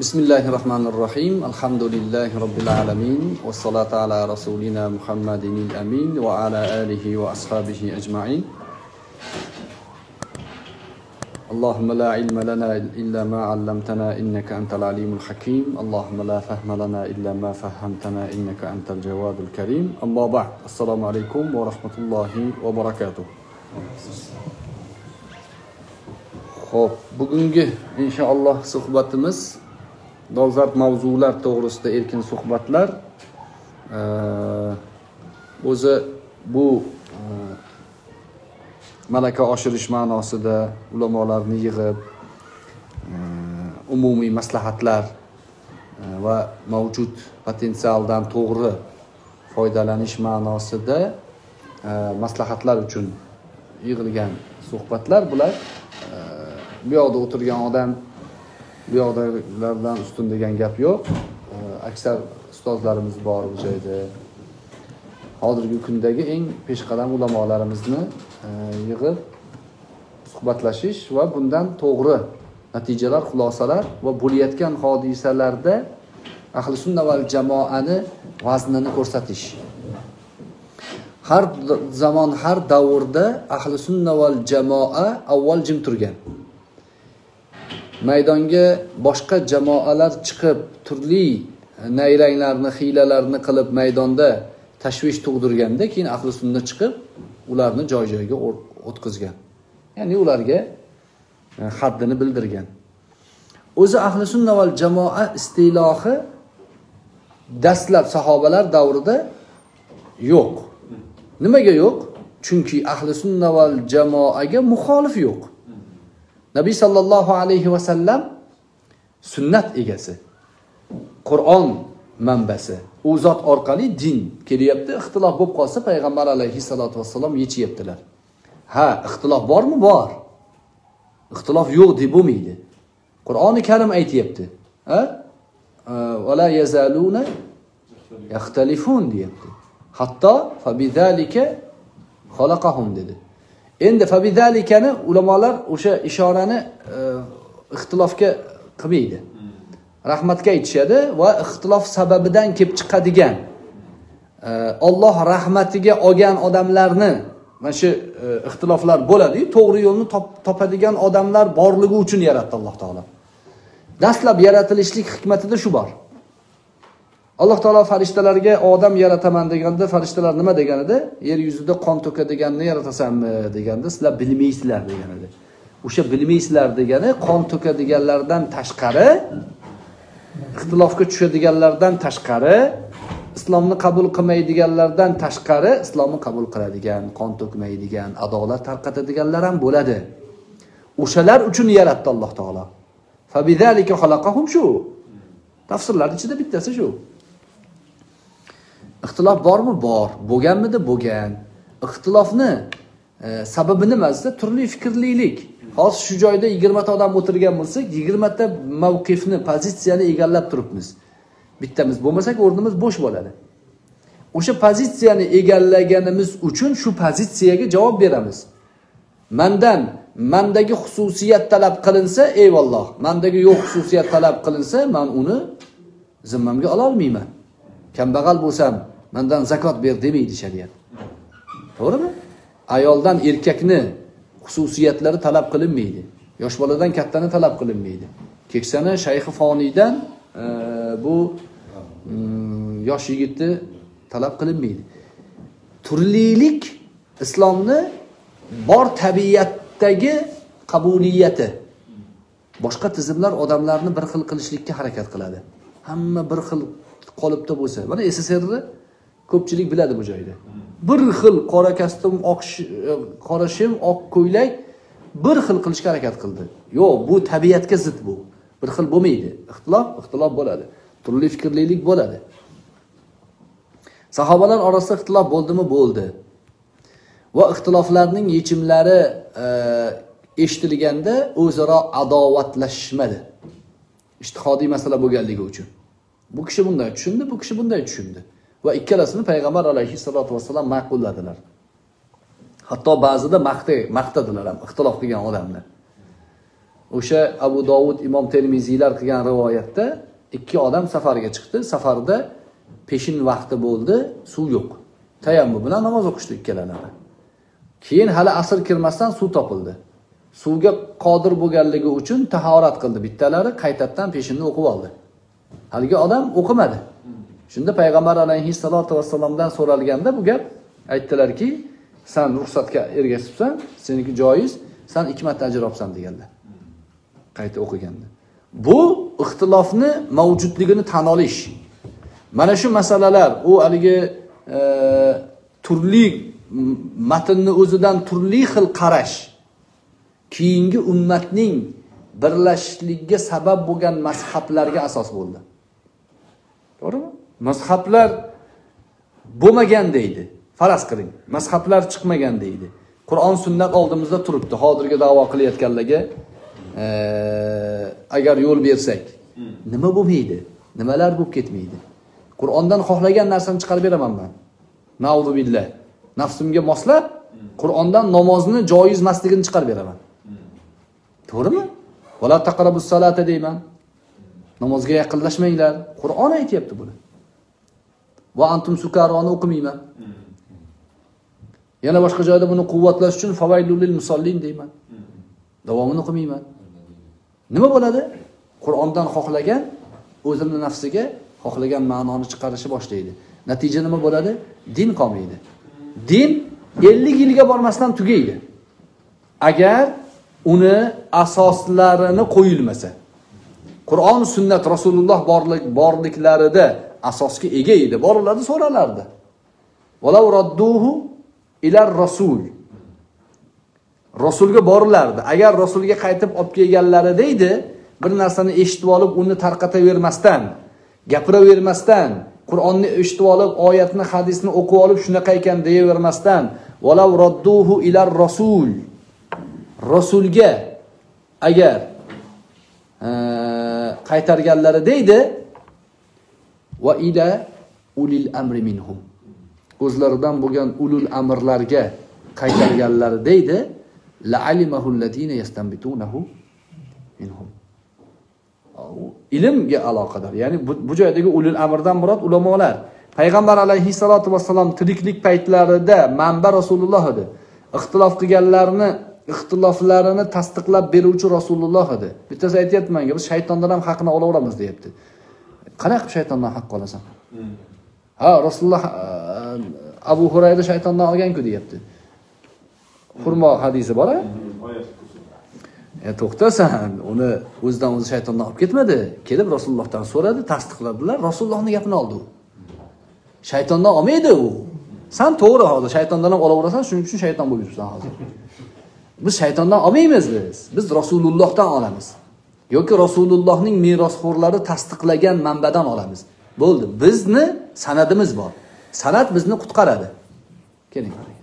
Bismillahirrahmanirrahim. Alhamdulillahi rabbil alamin. Wassalatu ala rasulina Muhammadinil amin wa ala alihi wa ashabihi ajma'in. Allahumma la ilma lana illa ma 'allamtana innaka antal alimul hakim. Allahumma la fahma lana illa ma fahhamtana innaka antal jawadul karim. Amma ba'd. Assalomu alaykum wa rahmatullohi va barakatuh. Xo'p, bugungi inshaalloh suhbatimiz dolzarb mavzular to'g'risida erkin suhbatlar. O'zi bu malaka oshirish ma'nosida ulamolarni yig'ib umumiy maslahatlar va mavjud potensialdan to'g'ri foydalanish ma'nosida maslahatlar uchun yig'ilgan suhbatlar bular. Bu yoqda o'tirgan odam bu yoqdagilardan ustun degan gap yo'q. Aksar ustozlarimiz bor bu joyda. Hozirgi kundagi eng peshqadam ulamolarimizni yig'ib suhbatlashish va bundan to'g'ri natijalar, xulosalar va bo'layotgan hodisalarda ahli sunna val jamoani vaznini ko'rsatish. Har zamon, har davrda ahli sunna val jamoa avval jim turgan. Maydonga boshqa jamoalar chiqib, turli nayranglarni, hiylalarni qilib maydonda tashvish tug'dirganda, keyin ahli sunna chiqib, ularni joy-joyiga o'tkazgan. Ya'ni ularga haddini bildirgan. O'zi ahli sunna val jamoa istilohi dastlab sahobalar davrida yo'q. Nimaga yo'q? Chunki ahli sunna val jamoaga muxolif yo'q. Nabiy sallallohu alayhi va sallam sunnat egasi. Qur'on manbasi. U zot orqali din kelyapti. Ixtilof bo'lib qolsa payg'ambar alayhi salatu vasallam yechyaptilar. Ha, ixtilof bormi? Bor. Ixtilof yo'q deb bo'lmaydi. Qur'oni Karim aytayapti. Ha? Va la yazaluna yaxtalifun deyapti. Hatto fa bizalika xalaqahum dedi. Endi fabidalikani ulamolar o'sha ishorani ixtilofga qilmaydi. Rahmatga aytishadi va ixtilof sababidan kelib chiqadigan Alloh rahmatiga olgan odamlarni mana shu ixtiloflar bo'ladi, to'g'ri yo'lni topadigan odamlar borligi uchun yaratdi Alloh taolo. Dastlab yaratilishlik hikmatida shu bor. Alloh taolo farishtalarga odam yarataman deganda, farishtalar nima degan edi? Yer yuzida qon to'kadiganni yaratasanmi deganda, sizlar bilmaysizlar degan edi. O'sha bilmaysizlar degani qon to'kadiganlardan tashqari, ixtilofga tushadiganlardan tashqari, islomni qabul qilmaydiganlardan tashqari, islomni qabul qiladigan, qon to'kmaydigan, adolat tarqatadiganlar ham bo'ladi. O'shalar uchun yaratdi Alloh taolo. Fa bizalika xalaqahum shu. Tafsirlar ichida bittasi shu. Ixtilof bormi? Bor. Bo'lganmidi? Bo'lgan. Ixtilofni sababi nimasi? Turli fikrlilik. Hozir shu joyda 20 ta odam o'tirgan bo'lsak, 20 ta mavqifni, pozitsiyani egallab turibmiz. Bittamiz bo'lmasak, o'rnimiz bo'sh bo'ladi. O'sha pozitsiyani egallaganimiz uchun shu pozitsiyaga javob beramiz. Mandagi xususiyat talab qilinsa, eyvalloh. Mandagi yo'q xususiyat talab qilinsa, men uni zimmamga ola olmayman. Kambag'al bo'lsam, mendan zakot ber demaydi shariat. To'g'rimi? Ayoldan erkakni xususiyatlari talab qilinmaydi. Yosh boladan kattani talab qilinmaydi. Keksani shayxi foniydan bu yosh yigitni talab qilinmaydi. Turlilik islomni bor tabiatdagi qabuliyati. Boshqa tizimlar odamlarni bir xil qilishlikka harakat qiladi. Hamma bir xil qolipda bo'lsa, mana SSRni ko'pchilik biladi bu joyda. Bir xil qora kostyum, qora shim, oq ko'ylak bir xil qilishga harakat qildi. Yo'q, bu tabiatga zid bu. Bir xil bo'lmaydi. Ixtilof bo'ladi. Turli fikrlilik bo'ladi. Sahobalar orasida ixtilof bo'ldimi? Bo'ldi. Va ixtiloflarning yechimlari eshitilganda o'zaro adovatlashmadi. Ijtihodiy masala bo'lganligi uchun. Bu kishi bunday tushundi, bu kishi bunday tushundi. Va ikkalasini payg'ambar alayhissalatu vassalam ma'qulladilar. Hatto ba'zida maqtadilar ham ixtilof qilgan odamni. O'sha Abu Dovud, Imom Termiziylar qilgan rivoyatda ikki odam safarga chiqdi. Safarda peshin vaqti bo'ldi, suv yo'q. Tayammum bilan namoz o'qishdi ikkalalari. Keyin hali asr kirmasdan suv topildi. Suvga qodir bo'lganligi uchun tahorat qildi bittalari, qaytadan peshinni o'qib oldi. Haligi odam o'qimadi. Shunda payg'ambar alayhissalatu vassalomdan so'ralganda bu gap aytdilarki, sen ruxsatga ergashibsan, seniki joiz, sen 2 marta ajr olsan deganlar. Qayta o'qiganda. Bu ixtilofni mavjudligini tan olish. Mana shu masalalar, u haligi turli matnni o'zidan turli xil qarash, keyingi ummatning birlashishligiga sabab bo'lgan mazhablarga asos bo'ldi. To'g'rimi? Mazhablar bo'lmagan deydi. Faraz qiling, mazhablar chiqmagan deydi. Qur'on sunnat oldimizda turibdi. Hozirgi da'vo qilayotganlarga agar yo'l bersak, nima bo'lmaydi? Nimalar bo'lib ketmaydi? Qur'ondan xohlagan narsani chiqarib beraman men. Na'udhu billah. Nafsimga moslab Qur'ondan namozni joiz emasligini chiqarib beraman. To'g'rimi? Wala taqrabus salata deyman. Namozga yaqinlashmanglar. Qur'on aytayapti buni. Va antum sukaroni o'qimayman. Yana boshqa joyda buni quvvatlash uchun fawailul lil musallin deyman. Davomini o'qimayman. Nima bo'ladi? Qur'ondan xohlagan o'zini nafsiga xohlagan ma'noni chiqarishni boshlaydi. Natija nima bo'ladi? Din qolmaydi. Din 50 yilga bormasdan tugaydi. Agar uni asoslarini qo'yilmasa. Qur'on, sunnat, Rasululloh borliklarida asosga ega edi. Boriladi, so'ralardi. Walau radduhu ila rasul. Rasulga borilardi. Agar Rasulga qaytib olib kelganlarida edi, bir narsani eshitib olib, uni tarqatavermasdan, gapiravermasdan, Qur'onni eshitib olib, oyatni, hadisni o'qib olib, shunaqa ekan deyavermasdan, walau radduhu ila rasul. Rasulga agar qaytarganlari deydi, va ila ulil amri minhum. O'zlaridan bo'lgan ulul amrlarga qaytarganlari deydi, la alimahu alladina yastanbitunahu minhum. Ilmga aloqador. Ya'ni bu joydagi ulul amrdan murod ulamolar. Payg'ambar alayhissalatu vassalom tiriklik paytlarida manba Rasululloh edi. Ixtilof qilganlarni ixtiloflarini tasdiqlab beruvchi Rasululloh edi. Bittasi aytayapti menga, biz shaytondan ham haqni olaveramiz deyapti. Qanaqa shaytondan haq olasan? Ha, Rasululloh Abu Hurayra shaytondan olgan-ku deyapti. Xurmo hadisi bor-a? To'xtasan, uni o'zidan o'zi shaytondan olib ketmadi. Kelib Rasulullohdan so'radi, tasdiqladilar, Rasulullohning gapini oldi u. Shaytondan olmaydi u. Sen to'g'ri hozir shaytondan ham olaverasan, shuning uchun shayton bo'lib yuribsan hozir. Biz shaytondan olmaymiz biz. Biz Rasulullohdan olamiz. Yoki Rasulullohning merosxo'rlari tasdiqlagan manbadan olamiz. Bo'ldi. Bizni sanadimiz bor. Sanad bizni qutqaradi. Keling qarang.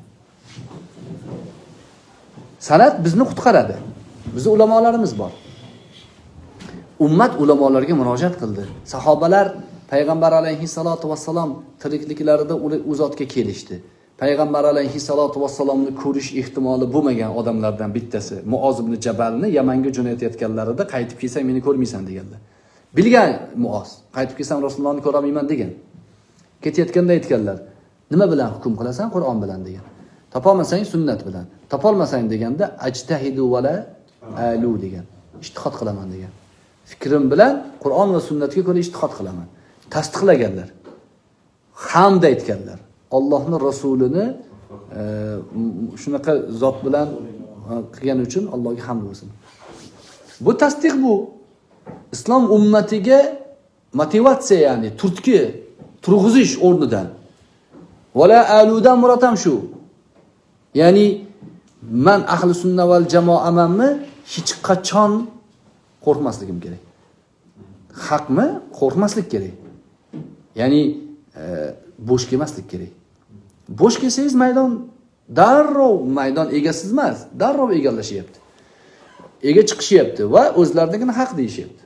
Sanad bizni qutqaradi. Bizning ulamolarimiz bor. Ummat ulamolarga murojaat qildi. Sahobalar payg'ambar alayhissalatu vassalom tirikliklarida u zotga kelishdi. Payg'ambar alayhissalatu vassalomni ko'rish ehtimoli bo'lmagan odamlardan bittasi Muoz ibn Jabalni Yamanga jo'natayotganlarida qaytib kelsang meni ko'rmaysan deganlar. Bilgan Muoz, qaytib kelsam Rasulullohni ko'ramayman degan. Ketayotganda aytganlar, nima bilan hukm qilasan? Qur'on bilan degan. Topolmasang sunnat bilan. Topolmasang deganda ajtahidu wala alu degan. Ijtihod qilaman degan. Fikrim bilan Qur'on va sunnatga ko'ra ijtihod qilaman. Tasdiqlaganlar. Hamd aytganlar. Allohning rasulini shunaqa zot bilan qilgani uchun Allohga hamd bo'lsin. Bu tasdiq bu. Islom ummatiga motivatsiya, ya'ni turtki, turg'izish o'rnidan. Wala aludan murod ham shu. Ya'ni men ahli sunna val jamoamanmi hech qachon qo'rqmasligim kerak. Haqmi? Qo'rqmaslik kerak. Ya'ni bo'sh kelmaslik kerak. Bo'sh kelsangiz darrov maydon egasiz emas, darrov egallashyapti. Ega chiqishyapti va o'zlarinigini haq deyishyapti.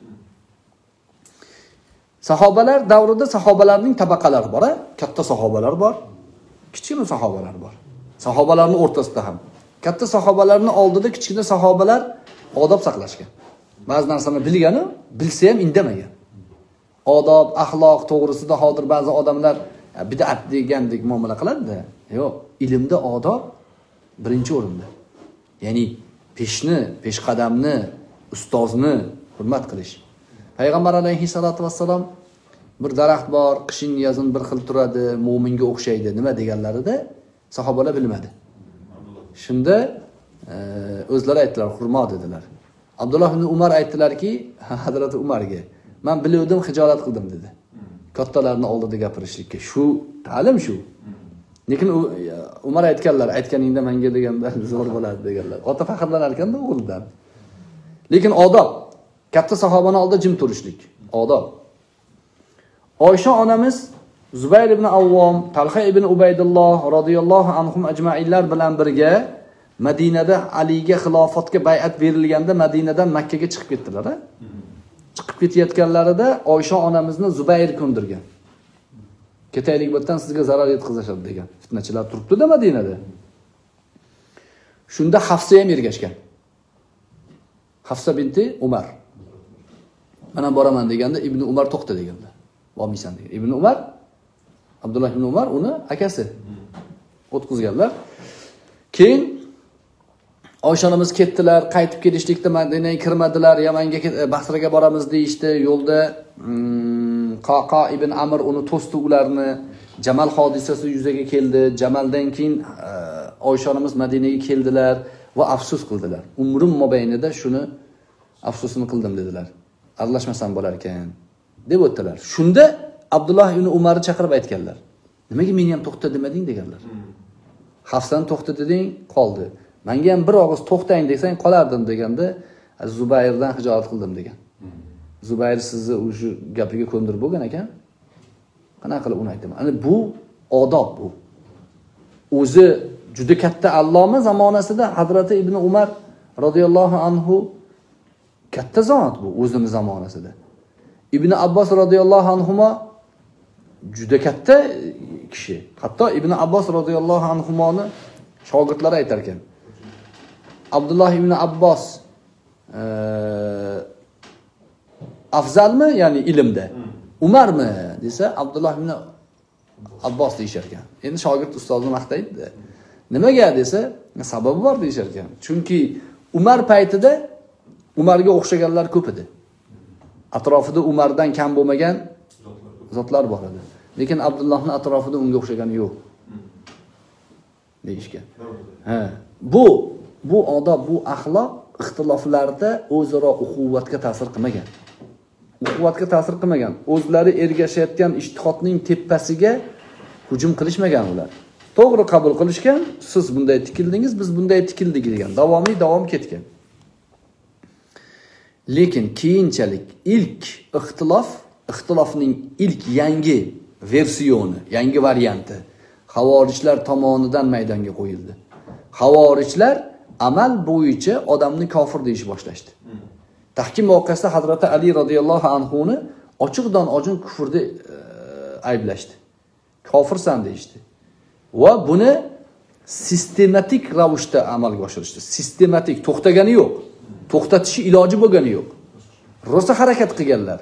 Sahobalar davrida sahobalarning tabaqalari bor, katta sahobalar bor, kichkina sahobalar bor. Sahobalarning o'rtasida ham katta sahobalarning oldida kichkina sahobalar odob saqlashgan. Ba'zi narsani bilgani, bilsa ham indamagan. Odob, axloq to'g'risida hozir ba'zi odamlar bid'at degandek muomala qiladi-da. Yo'q, ilmda odob birinchi o'rinda. Ya'ni peshqadamni, ustozni hurmat qilish. Payg'ambar alayhisolatu vassalom bir daraxt bor, qishin yozin bir xil turadi, mo'minga o'xshaydi, nima deganlarida sahobalar bilmadi. Shunda o'zlari aytdilar, xurmo dedilar. Abdulloh ibn Umar aytdilarki, Hazrat Umarga, men biluvdim, hijolat qildim dedi. Kattalarning oldida gapirishlikka. Shu ta'lim shu. Lekin Umar aytganingda menga deganda zo'r bo'ladi deganlar. Ota faxrlanar ekanda o'g'lidan. Lekin odob, katta sahobaning oldida jim turishlik, odob. Oysha onamiz Zubayr ibn Avvom, Talha ibn Ubaydulloh radhiyallohu anhum ajma'inlar bilan birga Madinada Aliga xilofatga bay'at berilganda Madinadan Makkaga chiqib ketdilar, ha? Chiqib ketayotganlarida Oysha onamizni Zubayr ko'ndirgan. Ketaylik birdan sizga zarar yetkazishadi degan. Fitnachilar turibdi-da Madinada. Shunda Hafsa ham ergashgan. Hafsa binti Umar. Mana boraman deganda Ibn Umar to'xta deganda. Bo'lmaysan degan. Ibn Umar, Abdulloh ibn Umar uni akasi o'tkazganlar. Keyin Oysha onamiz ketdilar, qaytib kelishlikda Madinaga kirmadilar, Yamanga Basraga boramiz deyishdi. Yo'lda Qaqa ibn Amr uni to'sdi ularni. Jamal hodisasi yuzaga keldi. Jamaldan keyin Oysha onamiz Madinaga keldilar va afsus qildilar. Umrim mobaynida shuni afsusini qildim dedilar. Aralashmasam bo'lar ekan deb o'tdilar. Shunda Abdulloh ibn Umarni chaqirib aytganlar. Nimaga meni ham to'xta demading deganlar. Hafsan to'xta deding, qoldi. Menga ham bir og'iz to'xtang desang qolardim deganda Zubayrdan hijolat qildim degan. Zubayr sizni o'sha gapiga ko'ndirib bo'lgan ekan. Qanaqa qilib uni aytaman? Ana bu odob bu. O'zi juda katta alloma zamonasida Hazrati Ibn Umar radhiyallohu anhu katta zot bu o'zining zamonasida. Ibn Abbos radhiyallohu anhuma juda katta kishi. Hatto Ibn Abbos radhiyallohu anhumoni shogirdlari aytar ekan. Abdulloh ibn Abbos afzalmi, ya'ni ilmda? Umarmi desa, Abdulloh ibn Abbos deyishar ekan. Endi shogird ustozni maqtaydi. Nimaga desa, sababi bor deyishar ekan. Chunki Umar paytida Umarga o'xshaganlar ko'p edi. Atrofida Umardan kam bo'lmagan zotlar bor edi. Lekin Abdullohning atrofida unga o'xshagani yo'q. Deyishgan. Bu odob, bu axloq ixtiloflarda o'zaro uxuvvatga ta'sir qilmagan. Uxuvvatga ta'sir qilmagan. O'zlari ergashayotgan ijtihodning tepasiga hujum qilishmagan ular. To'g'ri qabul qilishgan, siz bunday tikildingiz, biz bunday tikildik degan. Davom ketgan. Lekin keyinchalik ilk ixtilofning ilk yangi versiyoni, yangi varianti Xavorijlar tomonidan maydonga qo'yildi. Xavorijlar amal bo'yicha odamni kofir deyish boshlashdi. Tahkim voqeasida Hazrati Ali radhiyallohu anhu ni ochiqdan ochiq kufrda ayblashdi. Kofirsan deyishdi. Va buni sistematik ravishda amalga oshirishdi. Sistematik, to'xtagani yo'q. To'xtatishi iloji bo'lgani yo'q. Rosa harakat qilganlar.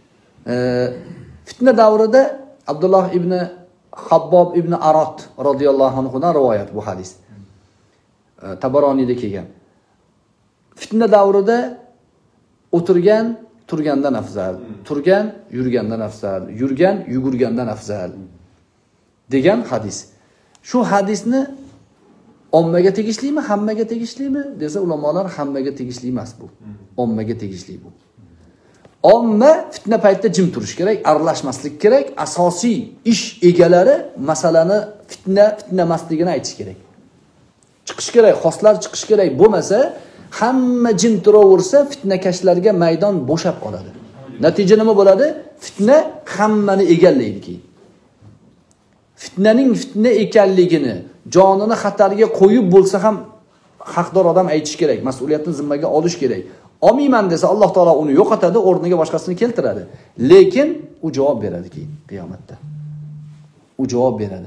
Fitna davrida Abdulloh ibn Habbob ibn Arot radhiyallohu anhu dan rivoyat bu hadis. Tabaroniyda kelgan. Fitna davrida o'tirgan turgandan afzal, turgan yurgandan afzal, yurgan yugurgandan afzal degan hadis. Shu hadisni ommaga tegishlimi, hammaga tegishlimi desa ulamolar hammaga tegishli emas bu. Ommaga tegishli bu. Omma fitna paytida jim turish kerak, aralashmaslik kerak. Asosiy ish egalari masalani fitna emasligini aytish kerak. Chiqish kerak, xoslar chiqish kerak. Bo'lmasa, hamma jim turaversa, fitnakashlarga maydon bo'shab qoladi. Natija nima bo'ladi? Fitna hammani egallaydi keyin. Fitnaning fitna ekanligini, jonini xatarga qo'yib bo'lsa ham haqdor odam aytish kerak, mas'uliyatni zimmaga olish kerak. Olmayman desa Alloh taolo uni yo'qotadi, o'rniga boshqasini keltiradi. Lekin u javob beradi keyin qiyomatda. U javob beradi.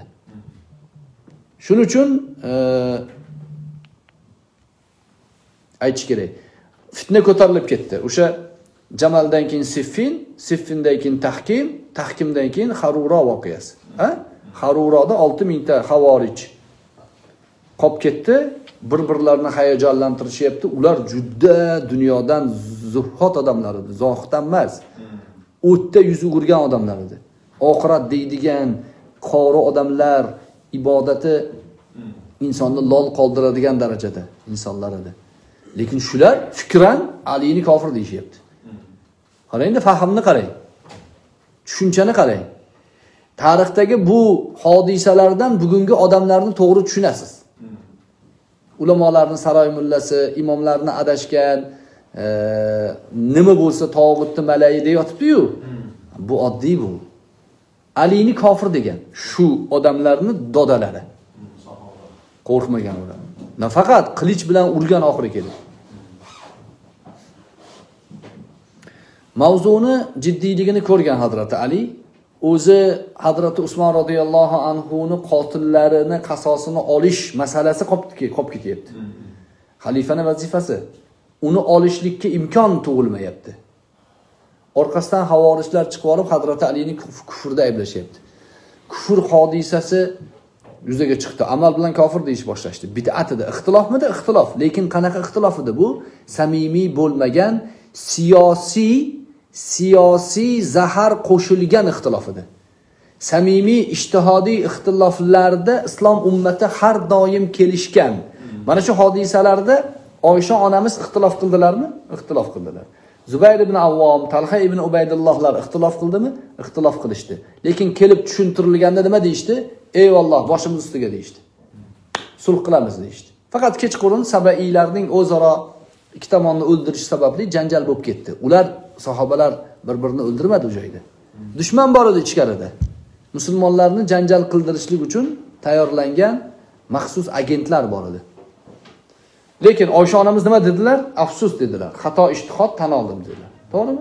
Shuning uchun aytish kerak. fitna ko'tarilib ketdi. O'sha Jamaldan keyin Siffin, Siffindan keyin Tahkim, Tahkimdan keyin Harura voqeasi. Haruroda 6000 ta havorij qolib ketdi. Bir-birlarini hayajonlantirishyapti. Ular juda dunyodan zuhhot odamlar edi, zohiddan emas. O'tda yuz o'girgan odamlar edi. Oxirat deydigan qori odamlar, ibodati insonni lol qoldiradigan darajada insonlar edi. Lekin shular fikran Alini kofir deyishyapti. Qarangda fahmni qarang. Tushunchani qarang. Tarixdagi bu hodisalardan bugungi odamlarni to'g'ri tushunasiz. Ulamolarning saroy mullasi, imomlarni adashgan, nima bo'lsa tog'utni malai deb yotibdi-yu. Bu oddiy bu. Alini kofir degan shu odamlarni dodalari. Qo'rqmagan ular. Nafaqat qilich bilan urgan oxiri keldi. Mavzuni jiddiyligini ko'rgan Hazrat Ali o'zi Hazrat Usmon radhiyallohu anhuni qotillarini qasosini olish masalasi qolib ketyapti. Xalifaning vazifasi. Uni olishlikka imkon tug'ilmayapti. Orqasidan havorislar chiqib olib Hazrat Alini kufrda ayblashyapti. Kufr hodisasi yuzaga chiqdi. Amal bilan kofir deyish boshlashdi. Bid'at edi. Ixtilofmidi? Ixtilof. Lekin qanaqa ixtilof edi bu? Samimiy bo'lmagan, siyosiy zahar qo'shilgan ixtilof edi. Samimiy ijtihodiy ixtiloflarda islom ummati har doim kelishgan. Mana shu hodisalarda Oysha onamiz ixtilof qildilarmi? Ixtilof qildilar. Zubayr ibn Avvom, Talha ibn Ubaydullohlar ixtilof qildimi? Ixtilof qilishdi. Lekin kelib tushuntirilganda nima deyishdi? Eyvalloh, boshimiz ustiga deyishdi. Sulh qilamiz deyishdi. Faqat kechqurun Sabaiylarning o'zaro ikki tomonni o'ldirish sababli janjal bo'lib ketdi. Ular sahobalar bir-birini o'ldirmadi u joyda. Dushman bor edi ichkarida. Musulmonlarni janjal qildirishlik uchun tayyorlangan maxsus agentlar bor edi. Lekin Oysha onamiz nima dedilar? Afsus dedilar. Xato ijtihod tan oldim dedilar. To'g'rimi?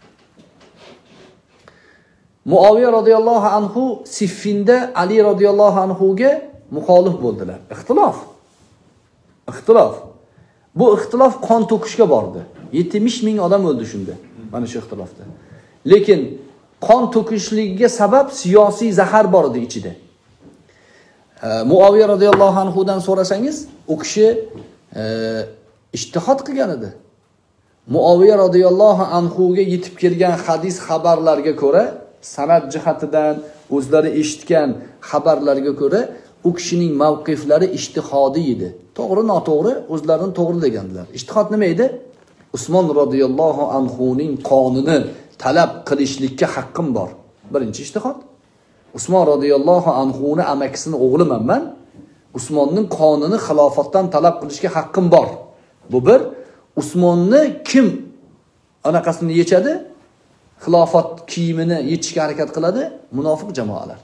Muaviya radhiyallohu anhu Siffinda Ali radhiyallohu anhuga muxolif bo'ldilar. Ixtilof. Bu ixtilof qon to'kishga bordi. 70 ming odam o'ldi shunda. Mana shu ixtilofda. Lekin qon to'kishligiga sabab siyosiy zahar bor edi ichida. Muaviya radhiyallohu anhu dan so'rasangiz, u kishi ijtihod qilgan edi. Muaviya radhiyallohu anhu ga yetib kelgan hadis xabarlarga ko'ra, sanad jihatidan o'zlari eshitgan xabarlarga ko'ra, u kishining mavqiflari ijtihodiy edi. To'g'ri, noto'g'ri o'zlarini to'g'rilaganlar. Ijtihod nima edi? Usmon radhiyallohu anhuning qonini talab qilishlikka haqqim bor. Birinchi ijtihod. Usmon radhiyallohu anhuni amakisini o'g'liman men. Usmonning qonini xilofatdan talab qilishga haqqim bor. Bu bir. Usmonni kim anaqasini yechadi? Xilofat kiyimini yechishga harakat qiladi munofiq jamoalar.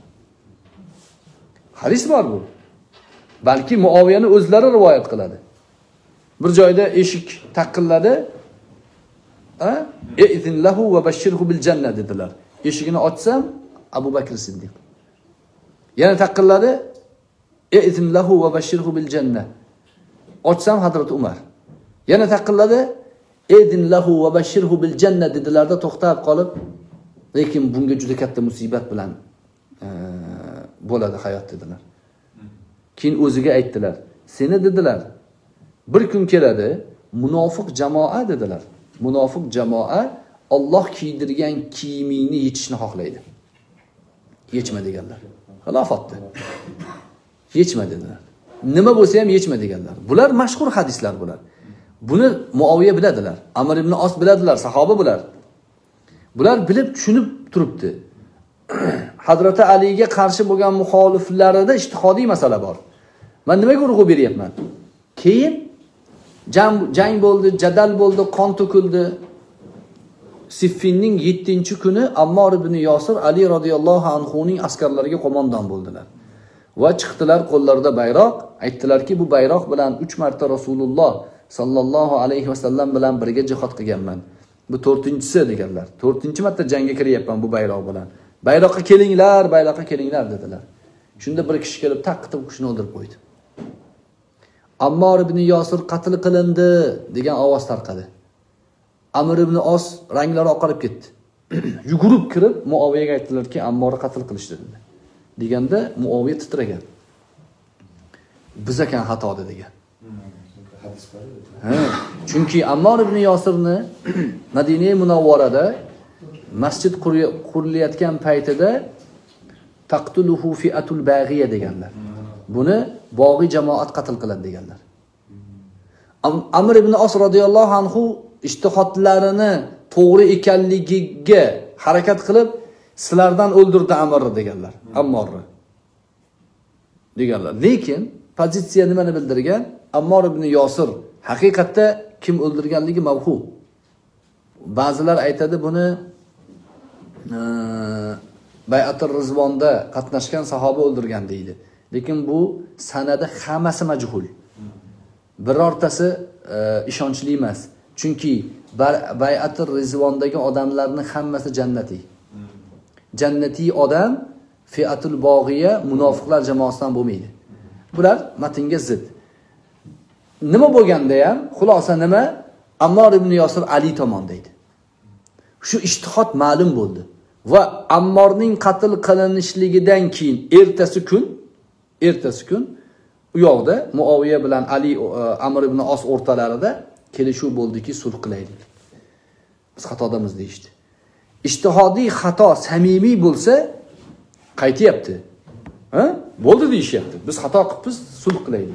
Hadis bor bu. Balki Muaviyani o'zlari rivoyat qiladi. Bir joyda eshik taqilladi. Izin lahu va bashirhu bil jannah dedilar. Eshigini ochsam Abu Bakr Siddiq. Yana taqilladi. Izin lahu va bashirhu bil jannah. Ochsam Hazrat Umar. Yana taqilladi. Izin lahu va bashirhu bil jannah dedilarda to'xtab qolib, lekin bunga juda katta musibat bilan bo'ladi hayot dedilar. Keyin o'ziga aytdilar. Seni dedilar. Bir kun keladi, munofiq jamoa dedilar. Munofiq jamoa Alloh kiydirgan kiyimini yechishni xohlaydi. Yechma deganlar. Xilofatda. Yechma dedilar. Nima bo'lsa ham yechma deganlar. Bular mashhur hadislar bular. Buni Muaviya biladilar. Amr ibn Os biladilar, sahoba bular. Bular bilib tushunib turibdi. Hazrati Aliga qarshi bo'lgan muxoliflarida ijtihodiy masala bor. Men nimaga urg'u beryapman? Keyin jang bo'ldi, jadal bo'ldi, qon to'kildi. Siffinning 7-kuni Ammor ibn Yosir Ali radhiyallohu anhuning askarlariga qo'mondon bo'ldilar. Va chiqdilar qo'llarida bayroq, aytdilarki bu bayroq bilan 3 marta Rasululloh sallallohu alayhi vasallam bilan birga jihad qilganman. Bu 4-chisi deganlar. 4-marta jangga kiryapman bu bayroq bilan. Bayroqqa kelinglar dedilar. Shunda bir kishi kelib taqqa u kishini o'ldirib qo'ydi. Ammor ibn Yosir qatl qilindi degan ovoz tarqadi. Amr ibn Os ranglari oqarib ketdi. Yugurib kirib Muoviyaga aytdilarki, Ammorni qatl qilishdi dedi. Deganda Muoviya titragan. Biz ekan xato degan. Chunki Ammor ibn Yosirni Madina Munawvarada masjid qurilayotgan paytida taqtuluhu fi'atul baghiya deganlar. Buni bog'i jamoat qatl qiladi deganlar. Amr ibn Os radhiyallohu anhu ijtihodlarini to'g'ri ekanligiga harakat qilib, sizlardan o'ldirdi Amrni deganlar. Ammorni deganlar. Lekin pozitsiya nimani bildirgan? Ammor ibn Yosir haqiqatda kim o'ldirganligi mavhu. Ba'zilar aytadi buni Bay'atur Rizvonda qatnashgan sahoba o'ldirgan deydi. Lekin bu sanada hammasi majhul. Birortasi ishonchli emas. Chunki Bay'atur Rizvondagi odamlarning hammasi jannatiy. Jannatiy odam fi'atul bog'iya munofiqlar jamoasidan bo'lmaydi. Bular matnga zid. Nima bo'lganda ham, xulosa nima? Ammor ibn Yosir Ali tomonda edi. Shu ijtihod ma'lum bo'ldi va Ammorning qatl qilinishligidan keyin ertasi kun u yoqda Muoviya bilan Ali Amr ibn Os o'rtalarida kelishuv bo'ldiki, sulh qilaylik. Biz xatodamiz deyishdi. Ijtihodiy xato samimiy bo'lsa qaytyapti. Ha? Bo'ldi deyishyapti. Biz xato qilibmiz, sulh qilaylik.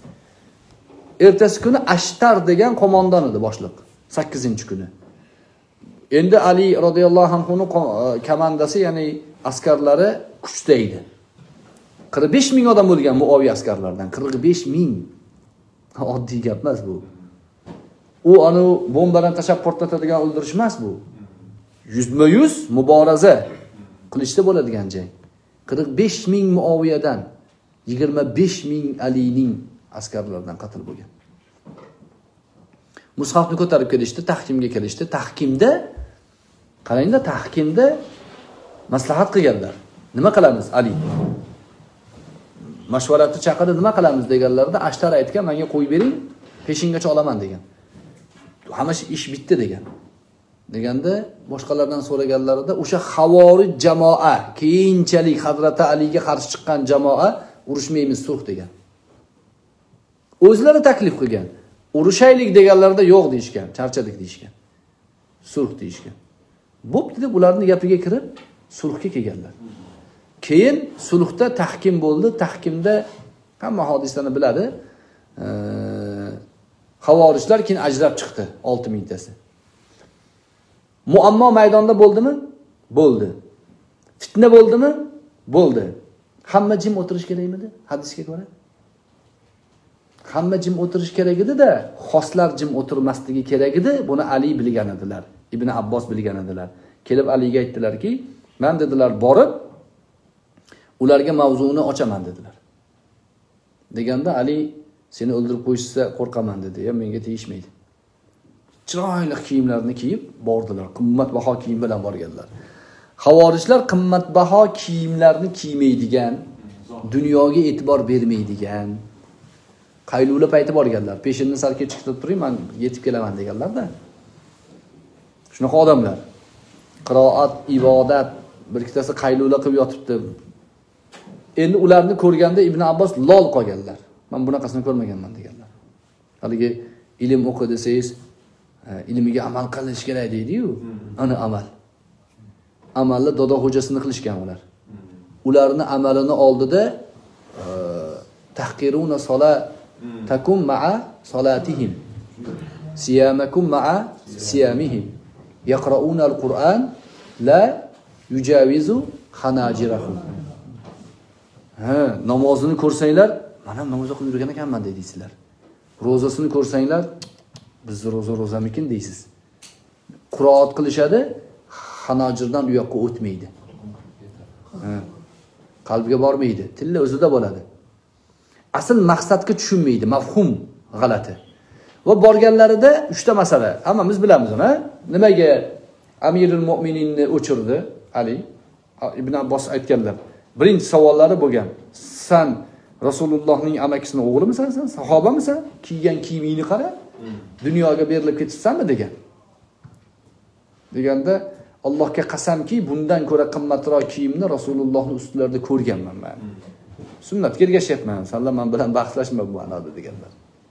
Ertasi kuni Ashtar degan qo'mondon edi boshliq. 8-kuni. Endi Ali radhiyallohu anhuning komandasi, ya'ni askarlari kuchda edi. 45 ming odam bo'lgan Muoviya askarlaridan. 45 ming. Oddiy gap emas bu. U anu bombadan tashab portlatadigan o'ldirish emas bu. 100% muboraza qilishda bo'ladigan jang. 45 ming Muoviyadan 25 ming Alining askarlaridan qatl bo'lgan. Mushafni ko'tarib kelishdi, tahkimga kelishdi. Tahkimda qaranglar, tahkimda maslahat qilganlar. Nima qilamiz Ali? Mashvaratni chaqirdi, nima qilamiz deganlarda Ashtar aytgan, menga qo'yib bering, peshingacha olaman degan. Hammasi ish bitdi degan. Deganda boshqalardan so'raganlarida o'sha Havorij jamoa, keyinchalik Hazrat Aliga qarshi chiqqan jamoa urushmaymiz, sulh degan. O'zlari taklif qilgan. Urushaylik deganlarda yo'q deyishgan, charchadik deyishgan. Sulh deyishgan. Bo'pti deb ularning gapiga kirib sulhga kelganlar. Keyin sulhda tahkim bo'ldi. Tahkimda hamma hodisani biladi. Havorijlar keyin ajrab chiqdi 6 mingtasi. Muammo maydonda bo'ldimi? Bo'ldi. Fitna bo'ldimi? Bo'ldi. Hamma jim o'tirish kerakmidi? Hadisga ko'ra. Hamma jim o'tirish kerak edi-da, xoslar jim o'tirmasligi kerak edi. Buni Ali bilgan edilar. Ibn Abbos bilgan edilar. Kelib Aliga aytdilarki, "Men dedilar, borib ularga mavzuni ochaman" dedilar. Deganda Ali, "Seni o'ldirib qo'yishsa qo'rqaman" dedi. "Ya menga tegishmaydi." Chiroyli kiyimlarni kiyib bordilar. Qimmatbaho kiyim bilan borganlar. Havorijlar qimmatbaho kiyimlarni kiymaydigan, dunyoga e'tibor bermaydigan, qaylula payti borganlar. Peshinni sal kechiktirib turing, men yetib kelaman deganlar-da. Shunaqa odamlar. Qiroat, ibodat, bir ikkitasi qaylula qilib yotibdi. Endi ularni ko'rganda Ibn Abbos lol qolganlar. Men bunaqasini ko'rmaganman deganlar. Haligi ilm o'qi desangiz, ilmiga amal qilish kerak deydi-yu. Ana amal. Amalni dodo xo'jasini qilishgan ular. Ularni amalini oldida tahqiruna salatakum ma'a salatihim. Siyamakum ma'a siyamihim. Yaqra'una al-Qur'an la yujavizu hanajirahum. Namozini ko'rsanglar, men ham namoz o'qib yurgan ekanman deysizlar. Ro'zasini ko'rsanglar, biz ro'zamikin deysiz. Qiroat qilishadi, hanojirdan u yoqqa o'tmaydi. Qalbiga bormaydi, tilla o'zida bo'ladi. Asl maqsadga tushunmaydi, mafhum g'alati. Va borganlarida 3 ta masala. Hammamiz bilamiz uni. Nimaga Amirul Mu'mininni o'chirdi Ali? Ibn Abbos aytganlar. Birinchi savollari bo'lgan. Sen Rasulullohning amakisining o'g'limisan, sen sahobamisan? Kiygan kiyimingni qara. Dunyoga berilib ketibsanmi degan. deganda Allohga qasamki, bundan ko'ra qimmatroq kiyimni Rasulullohning ustilarida ko'rganman men. Sunnatga ergashyapman, sanlar men bilan bahslashma bu ma'noda deganlar.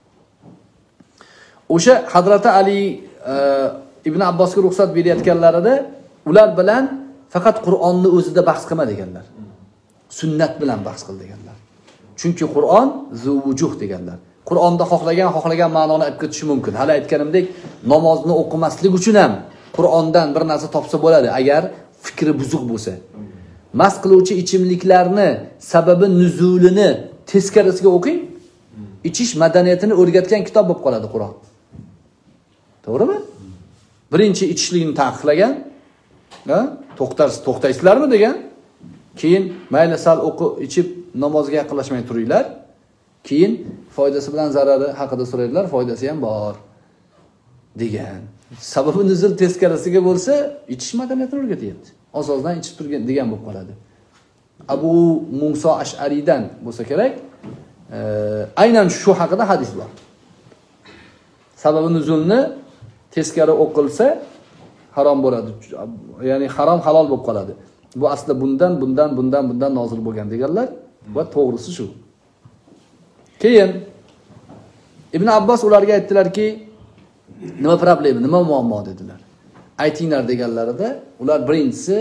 O'sha Hazrati Ali Ibn Abbosga ruxsat berayotganlarida ular bilan faqat Qur'onni o'zida bahs qilma deganlar. Sunnat bilan bahs qil deganlar. Chunki Qur'on zuvujuh deganlar. Qur'onda xohlagan ma'noni olib ketishi mumkin. Hali aytganimdek, namozni o'qimaslik uchun ham Qur'ondan bir narsa topsa bo'ladi, agar fikri buzuq bo'lsa. Mast qiluvchi ichimliklarni sababi nuzulini teskarisiga o'qing. Ichish madaniyatini o'rgatgan kitob bo'lib qoladi Qur'on. To'g'rimi? Birinchi ichishlikni taqiqlagan, ha? To'xtaysizlarmi degan. Keyin mayli sal ichib namozga yaqinlashmay turinglar. Keyin foydasi bilan zarari haqida so'raydilar, foydasi ham bor degan. Sababi nuzul teskarisiga bo'lsa, ichish madaniyatini o'rgatyapti. Asosdan ichib turgan degan bo'lib qoladi. Abu Musa Ash'ariydan bo'lsa kerak, aynan shu haqida hadis bor. Sababi nuzulni teskari o'qilsa harom bo'ladi. Ya'ni harom halol bo'lib qoladi. Bu aslida bundan nozil bo'lgan deganlar va to'g'risi shu. Keyin Ibn Abbos ularga aytdilarki, nima problem, nima muammo dedilar. Aytinglar deganlarida ular birinchisi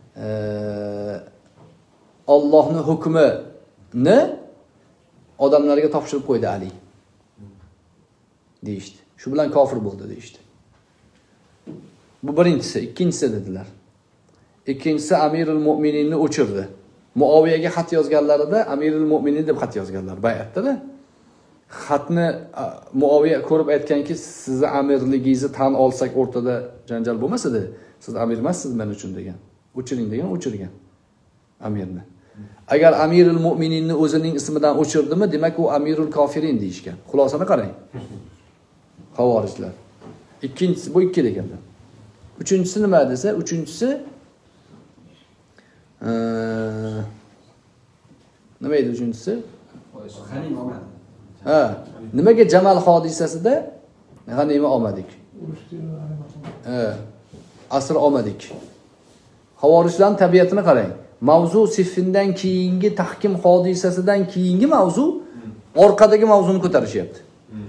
Allohning hukmini odamlarga topshirib qo'ydi Ali. Deyishdi. Shu bilan kofir bo'ldi deyishdi. Bu birinchisi, ikkinchisi dedilar. Ikkinchisi Amirul Mu'mininni o'chirdi. Muaviyaga xat yozganlarida Amirul Mu'minin deb xat yozganlar bay'atda. Xatni Muaviya ko'rib aytganki, sizni amirligingizni tan olsak o'rtada janjal bo'lmasdi. Siz amir emassiz men uchun degan. O'chiring degan, o'chirgan amirni. Agar Amirul Mu'mininni o'zining ismidan o'chirdimi, demak u Amirul Kofirin deyishgan. Xulosani qarang. Xavorijlar. Ikkinchisi bu ikki deganlar. Uchinchisi nima desa, uchinchisi nima edi uchinchisi? Ha, nimaga Jamal hodisasida g'anima olmadik? Asr olmadik. Xavorijlarning tabiatini qarang. Mavzu Siffindan keyingi tahkim hodisasidan keyingi mavzu orqadagi mavzuni ko'tarishyapti.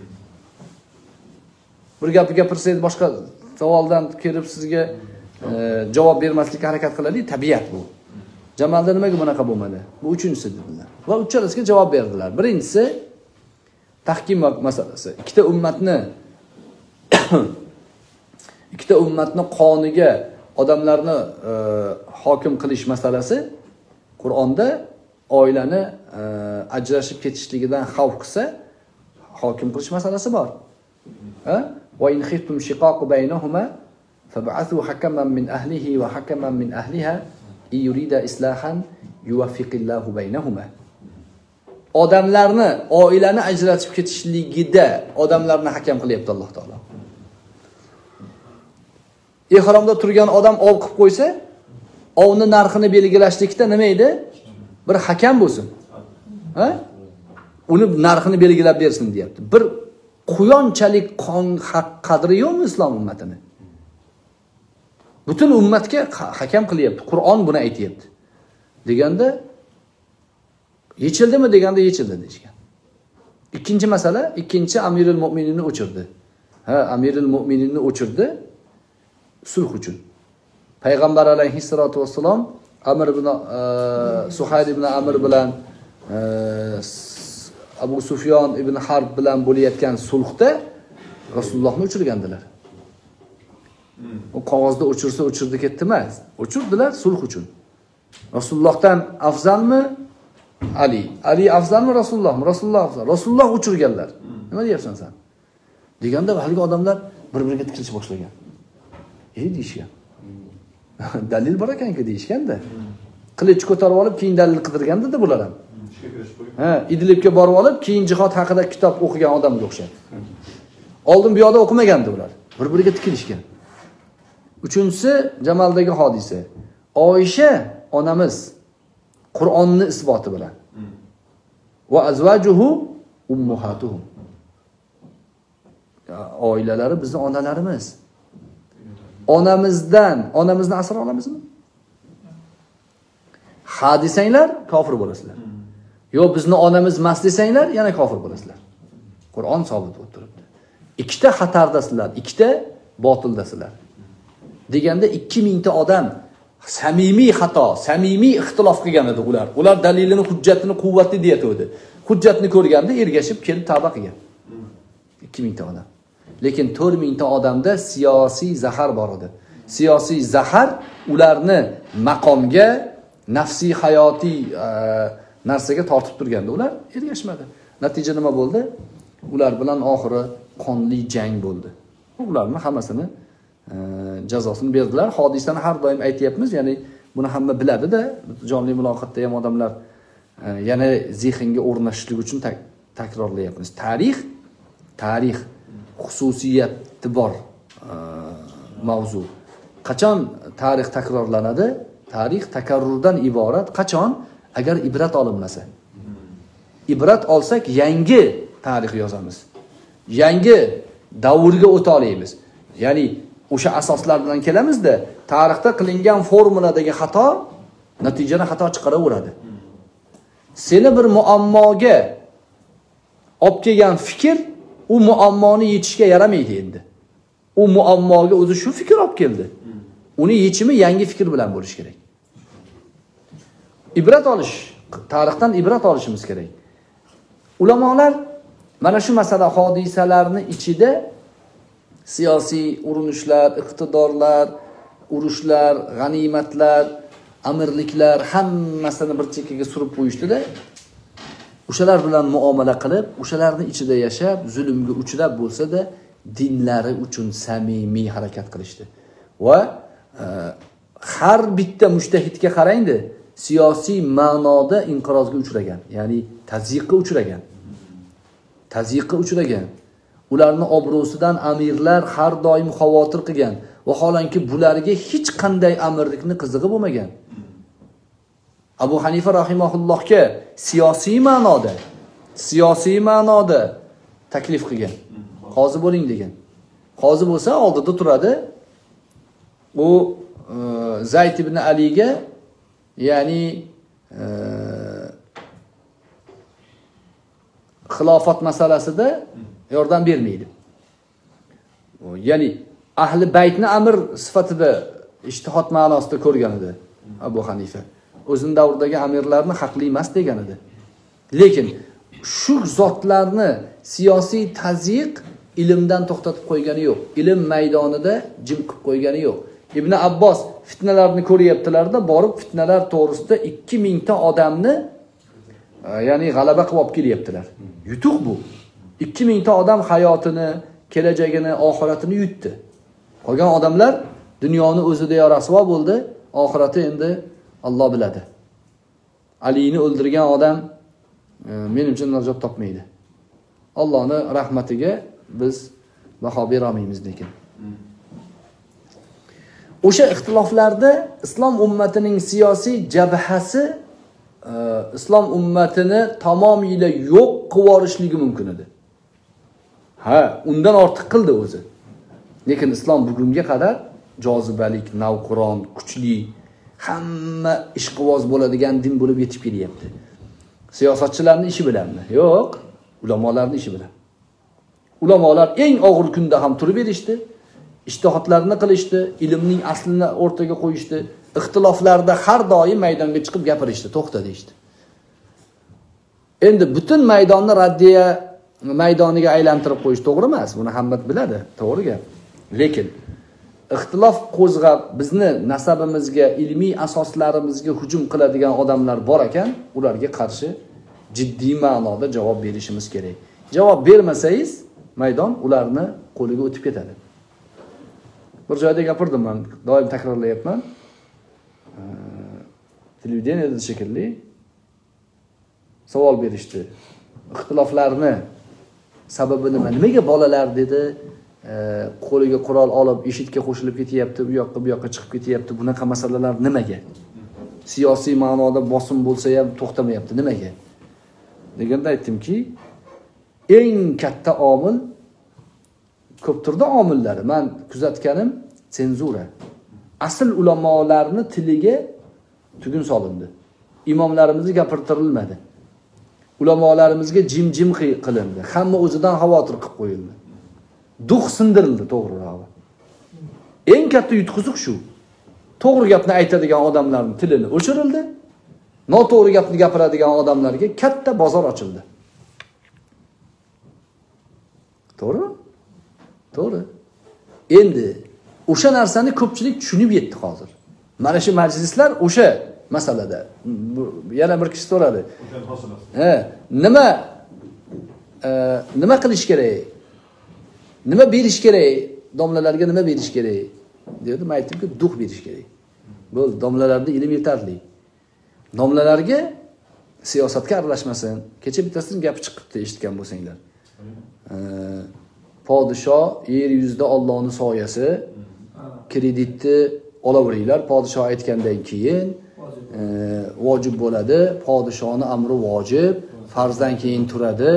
Bir gapni gapirsangiz boshqa savoldan kelib sizga javob bermaslikka harakat qiladi, tabiat bu. Jamalda nimaga bunaqa bo'lmadi? Bu uchinchisi dedilar. Va uchalasiga javob berdilar. Birinchisi tahkim masalasi. Ikkita ummatni qoniga odamlarni hokim qilish masalasi Qur'onda oilani ajrashib ketishligidan xavf qilsa hokim qilish masalasi bor. Ha? Va in khiftum shiqaq baynahuma fab'athu hakaman min ahlihi va hakaman min ahliha yurida islahan yuwaffiqillahu baynahuma. Odamlarni, oilani ajratib ketishligida odamlarni hakam qilyapti Alloh taolo. Ihromda turgan odam ov qilib qo'ysa, ovni narxini belgilashlikda nima edi? Bir hakam bo'lsin. Ha? Uni narxini belgilab bersin deyapti. Bir quyonchalik qadri yo'qmi islom ummatini? Butun ummatga hakam qilyapti. Qur'on buni aytayapti. Deganda yechildimi deganda yechildi deyishgan. Ikkinchi masala, ikkinchi Amirul Mu'mininni o'chirdi. Ha, Amirul Mu'mininni o'chirdi sulh uchun. Payg'ambar alayhissalatu vassalom Amr ibn Suhayl ibn Amr bilan Abu Sufyon ibn Harb bilan bo'layotgan sulhda Rasulullohni o'chirgandilar. O qog'ozda o'chirsa o'chirdi ketdi emas. O'chirdilar sulh uchun. Rasulullohdan afzalmi? Ali afzalmi Rasulullohmi? Rasululloh afzal. Rasululloh o'chirganlar. Nima deyapsan sen? Deganda haligi odamlar bir-biriga tikilishib boshlagan. Deyishgan. Dalil bor ekan-ku deyishganda. Qilich ko'tarib olib, keyin dalil qidirganda bular ham. Ha, Idlibga borib olib, keyin jihad haqida kitob o'qigan odamga o'xshaydi. Oldin bu yoqda o'qimagandi ular. Bir-biriga tikilishgan. Uchinchisi Jamaldagi hodisa. Oysha onamiz Qur'onni isboti bilan. Va azvajuhu ummuhatuhum. Oilalari bizning onalarimiz. onamizni asra olamizmi? Ha desanglar kofir bo'lasizlar. Yo bizni onamiz emas desanglar yana kofir bo'lasizlar. Qur'on sobit bo'lib turibdi. Ikkita xatardasizlar, ikkita botildasizlar. Deganda 2000 ta odam samimiy xato, samimiy ixtilof qilgan edi ular. Ular dalilini, hujjatini quvvatli deyatdi. Hujjatni ko'rganda ergashib kelib tavba qilgan. 2000 ta odam. Lekin 4000 ta odamda siyosiy zahar bor edi. Siyosiy zahar ularni maqomga, nafsiy hayotiy narsaga tortib turganda ular ergashmadi. Natija nima bo'ldi? Ular bilan oxiri qonli jang bo'ldi. Ularning hammasini jazosini berdilar. Hodisani har doim aytayapmiz, ya'ni buni hamma biladi-da, jonli muloqotda ham odamlar yana zehnga o'rnashishlik uchun takrorlayapmiz. Tarix xususiyati bor mavzu. Qachon tarix takrorlanadi? Tarix takarrurdan iborat. Qachon? Agar ibrat olinmasa. Ibrat olsak yangi tarix yozamiz. Yangi davrga o'ta olamiz. Ya'ni o'sha asoslar bilan kelamizda, tarixda qilingan formuladagi xato natijani xato chiqaraveradi. Seni bir muammoga olib kelgan fikr u muammoni yechishga yaramaydi endi. U muammoga o'zi shu fikr olib keldi. Uni yechimi yangi fikr bilan bo'lish kerak. Ibrat olish, tarixdan ibrat olishimiz kerak. Ulamolar mana shu masala hodisalarni ichida siyosiy urinishlar, iqtidorlar, urushlar, g'animatlar, amirliklar hammasini bir chekkaga surib qo'yishdi-da. O'shalar bilan muomala qilib, o'shalarning ichida yashab, zulmga uchrab bo'lsa-da, dinlari uchun samimiy harakat qilishdi. Va har bitta mujtahidga qarangda, siyosiy ma'noda inqirozga uchragan, ya'ni tazyiqqa uchragan. Ularning obro'sidan amirlar har doim xavotir qilgan. Vaholanki bularga hech qanday amirlikni qizig'i bo'lmagan. Abu Hanifa rahimahullohga siyosiy ma'noda taklif qilgan. Qozi bo'ling degan. Qozi bo'lsa oldida turadi. U Zayd ibn Aliga, ya'ni xilofat masalasida yordam bermaydi. Ya'ni ahli baytni amir sifatida ijtihod ma'nosida ko'rgan edi Abu Hanifa. O'zining davridagi amirlarni haqli emas degan edi. Lekin shu zotlarni siyosiy tazyiq ilmdan to'xtatib qo'ygani yo'q. Ilm maydonida jim qilib qo'ygani yo'q. Ibn Abbos fitnalarni ko'ryaptilarda, borib fitnalar to'g'risida 2000 ta odamni ya'ni g'alaba qilib olib kelyaptilar. Yutuq bu. 2000 ta odam hayotini, kelajagini, oxiratini yutdi. Qolgan odamlar dunyoni o'zida yo rasvo bo'ldi, oxirati endi Alloh biladi. Alini o'ldirgan odam menimcha najot topmaydi. Allohning rahmatiga biz baho bera olmaymiz lekin. O'sha ixtiloflarda islom ummatining siyosiy jabhasi islom ummatini tamomila yo'q qilib yuborishligi mumkin edi. Ha, undan ortiq qildi o'zi. Lekin islom bugunga qadar jozibalik, navqiron, kuchli, hamma ishqiboz bo'ladigan din bo'lib yetib kelyapti. Siyosatchilarning ishi bilanmi? Yo'q, ulamolarning ishi bilan. Ulamolar eng og'ir kunda ham turib berishdi, ijtihodlarni qilishdi, ilmning aslini o'rtaga qo'yishdi, ixtiloflarda har doim maydonga chiqib gapirishdi, to'xta deyishdi. Endi butun maydonni raddiya maydoniga aylantirib qo'yish to'g'ri emas, buni hamma biladi, to'g'ri gap. Lekin ixtilof qo'zg'ab bizni nasabimizga, ilmiy asoslarimizga hujum qiladigan odamlar bor ekan, ularga qarshi jiddiy ma'noda javob berishimiz kerak. Javob bermasangiz, maydon ularni qo'liga o'tib ketadi. Bir joyda gapirdim men, doim takrorlayapman. Televideniyada shekilli savol berishdi. Ixtiloflarni sababi nima? Nimaga bolalar dedi, qo'liga qurol olib eshitga qo'shilib ketyapti, bu yoqqa chiqib ketyapti. Bunaqa masalalar nimaga? Siyosiy ma'noda bosim bo'lsa ham to'xtamayapti, nimaga? Deganda aytdimki, eng katta omil ko'p turdi omillari. Men kuzatganim senzura. Asl ulamolarni tiliga tugun solindi. Imomlarimizga gapirtirilmadi. Ulamolarimizga jim-jim qilindi. Hamma o'zidan xavotir qilib qo'yildi. Duh sindirildi, to'g'rirog'i. Eng katta yutqiziq shu. To'g'ri gapni aytadigan odamlarning tilini o'chirildi. Noto'g'ri gapni gapiradigan odamlarga katta bozor ochildi. To'g'ri? To'g'ri. Endi o'sha narsani ko'pchilik tushunib yetdi hozir. Mana shu majlislar o'sha masalada. Yana bir kishi so'radi. Nima qilish kerak? Nima berish kerak? Domlalarga nima berish kerak? Dedi, men aytdimki, duh berish kerak. Bo'ldi, domlalarda ilm yetarli. Domlalarga siyosatga aralashmasin. Kecha bittasining gapi chiqibdi, eshitgan bo'lsanglar. Podsho yer yuzida Allohning soyasi, kreditni olaveringlar, podsho aytgandan keyin vojib bo'ladi, podshoning amri vojib, farzdan keyin turadi.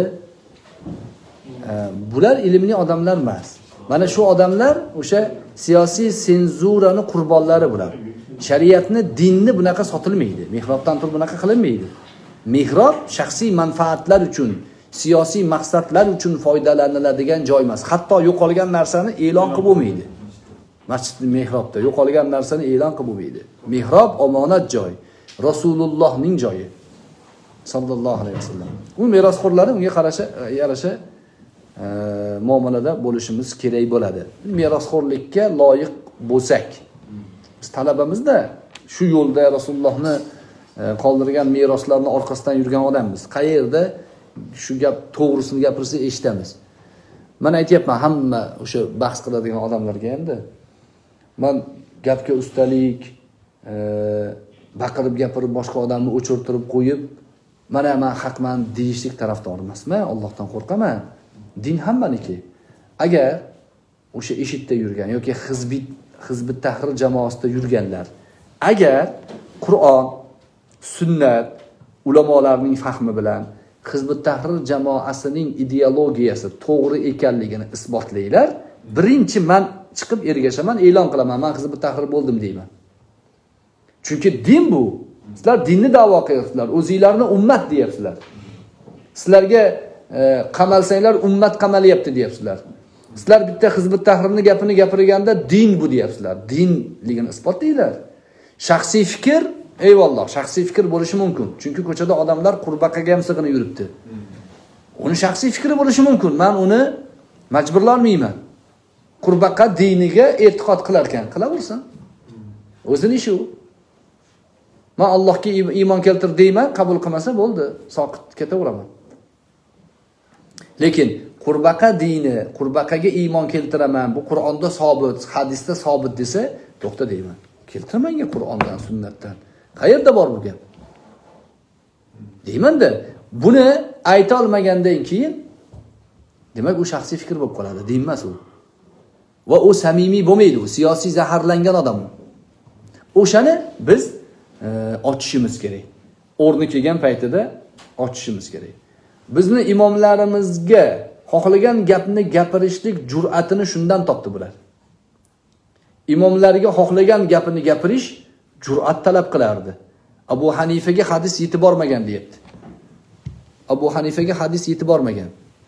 Bular ilmli odamlar emas. Mana shu odamlar o'sha siyosiy senzurani qurbonlari bular. Shariatni, dinni bunaqa sotilmaydi. Mehrobdan turib bunaqa qilinmaydi. Mehrob shaxsiy manfaatlar uchun, siyosiy maqsadlar uchun foydalaniladigan joy emas. Hatto yo'qolgan narsani e'lon qilib bo'lmaydi. Masjidning mehrobda yo'qolgan narsani e'lon qilib bo'lmaydi. Mehrob omonat joy, Rasulullohning joyi. Sallallohu alayhi vasallam. U merosxo'rlari unga yarasha muomalada bo'lishimiz kerak bo'ladi. Merosxo'rlikka loyiq bo'lsak, biz talabamizda shu yo'lda Rasulullohni qoldirgan meroslarni orqasidan yurgan odammiz. Qayerda shu gap to'g'risini gapirsa eshitamiz. Men aytayapman hamma o'sha bahs qiladigan odamlarga endi. Men gapga ustalik, baqirib gapirib boshqa odamni o'chirtirib qo'yib, mana men haqman deyishlik tarafdori emasman. Allohdan qo'rqaman. Din hammaniki. Agar o'sha eshitda yurgan yoki hizbut tahrir jamoasida yurganlar, agar Qur'on, sunnat, ulamolarning fahmi bilan hizbut tahrir jamoasining ideologiyasi to'g'ri ekanligini isbotlanglar, birinchi men chiqib ergashaman, e'lon qilaman, men hizbut tahrir bo'ldim deyman. Chunki din bu. Sizlar dinni da'vo qilyapsizlar, o'zingizlarni ummat deyapsizlar. Sizlarga qamalsanglar ummat qamalyapti deyapsizlar. Sizlar bitta hizbut tahrirni gapini gapirganda din bu deyapsizlar. Dinligini isbotlanglar. Shaxsiy fikr, eyvalloh, shaxsiy fikr bo'lishi mumkin. Chunki ko'chada odamlar qurbaqaga ham sig'inib yuribdi. Uni shaxsiy fikri bo'lishi mumkin. Men uni majburlamayman. Qurbaqa diniga e'tiqod qilar ekan, qilaversin. O'zini ishi u. Men Allohga iymon keltir deyman, qabul qilmasa bo'ldi, soqit ketaveraman. Lekin qurbaqa dini, qurbaqaga iymon keltiraman, bu Qur'onda sobit, hadisda sobit desa, to'xta deyman. Keltirmanga Qur'ondan, sunnatdan. Qayerda bor bu gap? Deyman-da, buni ayta olmagandan keyin demak u shaxsiy fikr bo'lib qoladi, din emas u. Va u samimiy bo'lmaydi, u siyosiy zaharlangan odam. O'shani biz ochishimiz kerak. O'rni kelgan paytida ochishimiz kerak. Bizni imomlarimizga xohlagan gapni gapirishlik jur'atini shundan topdi bular. Imomlarga xohlagan gapini gapirish jur'at talab qilardi. Abu Hanifaga hadis yetib bormagan deyapti. Abu Hanifaga hadis yetib bormagan.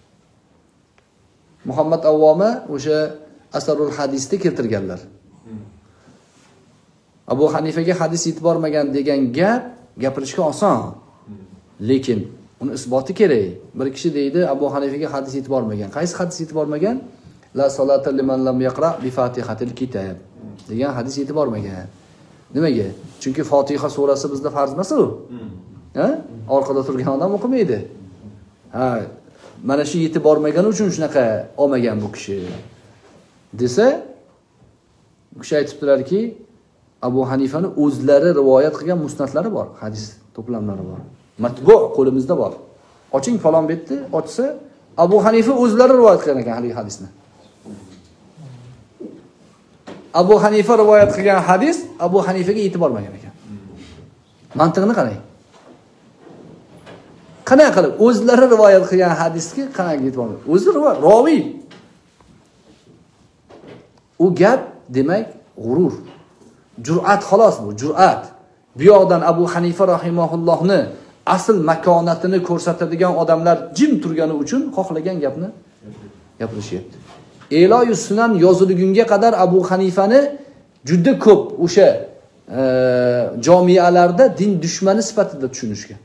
Muhammad Avvoma o'sha Asarul Hadisda keltirganlar. Abu Hanifaga hadis yetib bormagan degan gap gapirishga oson. Lekin uni isboti kerak. Bir kishi deydi, Abu Hanifaga hadis yetib bormagan. Qaysi hadis yetib bormagan? La salata liman lam yaqra bi Fatihatil kitab degan hadis yetib bormagan. Nimaga? Chunki Fotiha surasi bizda farz emas u. Ha? Orqada turgan odam o'qimaydi. Ha, mana shu yetib bormagani uchun shunaqa olmagan bu kishi. Desa, bu kishi aytibdilarki, Abu Hanifani o'zlari rivoyat qilgan musnadlari bor, hadis to'plamlari bor. Matbu qo'limizda bor. Oching falon betni, ochsa Abu Hanifa o'zlari rivoyat qilgan ekan hali hadisni. Abu Hanifa rivoyat qilgan hadis Abu Hanifaga yetib bormagan ekan. Mantiqni qarang. Qanday qilib o'zlari rivoyat qilgan hadisga qanday yetib bormagan? O'zi ravi. U gap demak g'urur. Jur'at xolos bu, jur'at. Bu yoqdan Abu Hanifa rahimahullohni asl makonatini ko'rsatadigan odamlar jim turgani uchun xohlagan gapni gapirishyapti. Eloyu sunan yozilgunga qadar Abu Hanifani juda ko'p o'sha jamiyalarda din dushmani sifatida tushunishgan.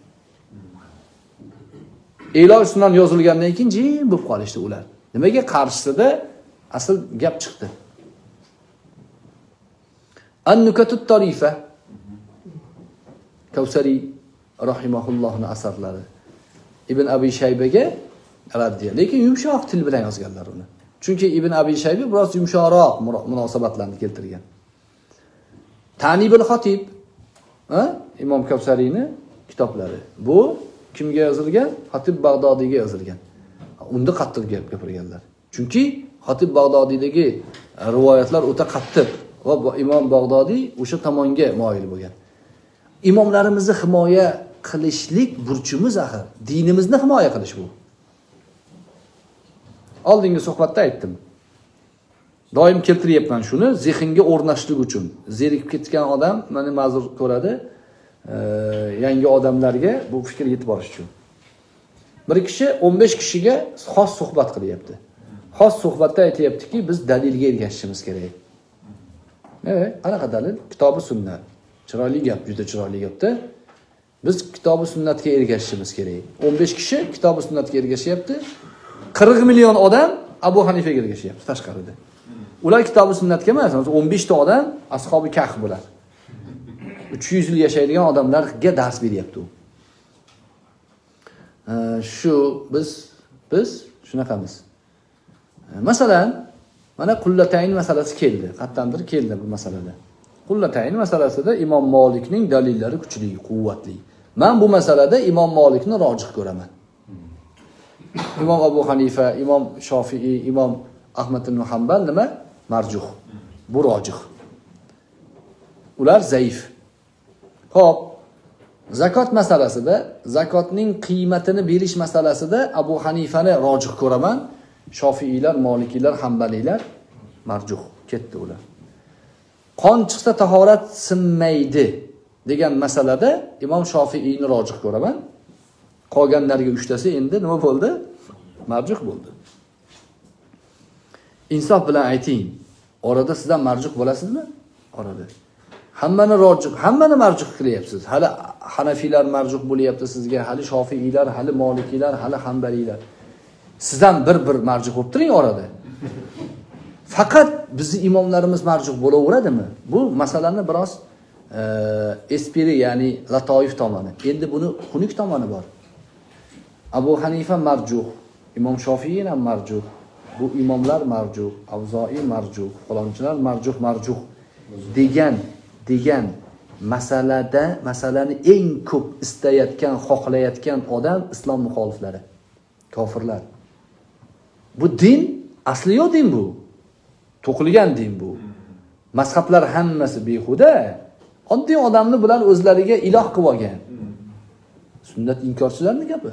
Eloy sunan yozilgandan keyin jim bo'lib qolishdi ular. Nimaga qarshisida asl gap chiqdi. An-Nukatut Tarifa Kavsari rahimahullohning asarlari. Ibn Abi Shaybaga raddiya, lekin yumshoq til bilan yozganlar uni. Chunki Ibn Abi Shayba biroz yumshoqroq munosabatlarni keltirgan. Tanibul Xatib, Imom Kavsariyning kitoblari. Bu kimga yozilgan? Xatib Bag'dodiyga yozilgan. Unda qattiq gap gapirganlar. Chunki Xatib Bag'dodiydagi rivoyatlar o'ta qattiq va Imom Bag'dodiy o'sha tomonga moyil bo'lgan. Imomlarimizni himoya qilishlik burchimiz axir. Dinimizni himoya qilish bu. Oldingi suhbatda aytdim. Doim keltiryapman shuni, zehnga o'rnashlik uchun. Zerikib ketgan odam meni ma'zur ko'radi. Yangi odamlarga bu fikr yetib borish uchun. Bir kishi 15 kishiga xos suhbat qilyapti. Xos suhbatda aytayaptiki, biz dalilga ergashishimiz kerak. Qanaqa dalil? Kitobi sunnat. Chiroyli gap, juda chiroyli gapda. Biz kitobi sunnatga ergashishimiz kerak. 15 kishi kitobi sunnatga ergashyapti. 40 million odam Abu Hanifaga ergashyapti tashqarida. Ular kitobi sunnatga emas, 15 ta odam ashabi kahf bo'lar. 300 yil yashaydigan odamlarga dars beryapti u. Shu biz shunaqamiz. Masalan, mana Qullatayn masalasi keldi. Qattandir keldi bu masalada. Qullatayn masalasida Imom Malikning dalillari kuchli, quvvatli. Men bu masalada Imom Malikni rojih ko'raman. Imom Abu Hanifa, Imom Shofiy, Imom Ahmad ibn Hanbal nima? Marjuh. Bu rojih. Ular zaif. Xo'p, zakot masalasida, zakotning qiymatini berish masalasida Abu Hanifani rojih ko'raman. Shofiylar, Malikiylar, Hanbaliylar marjuh. Ketdi ular. Qon chiqsa tahorat sinmaydi degan masalada Imom Shofiyni rojih ko'raman. Qolganlarga 3 tasi endi nima bo'ldi? Marjuh bo'ldi. Insof bilan ayting, orada sizdan marjuh bo'lasizmi? Orada. Hammani marjuh qilyapsiz. Hali Hanafiylar marjuh bo'lyapti sizga, hali Shofiylar, hali Malikiylar, hali Hanbaliylar. Sizdan bir marjuh bo'lib turing orada. Faqat bizni imomlarimiz marjuh bo'laveradimi? Bu masalani biroz espiri, ya'ni latoif tomoni. Endi buni xunuk tomoni bor. Abu Hanifa marjuh, Imom Shofiy ham marjuh, bu imomlar marjuh, Avzoiy marjuh, falonchilar marjuh degan masalani eng ko'p istayotgan, xohlayotgan odam islom muxoliflari, kofirlar. Bu din, asliyo din bu. To'qilgan din bu. Mazhablar hammasi behuda. Oddiy odamni bilan o'zlariga iloh qilib olgan. Sunnat inkorchilarning gapi.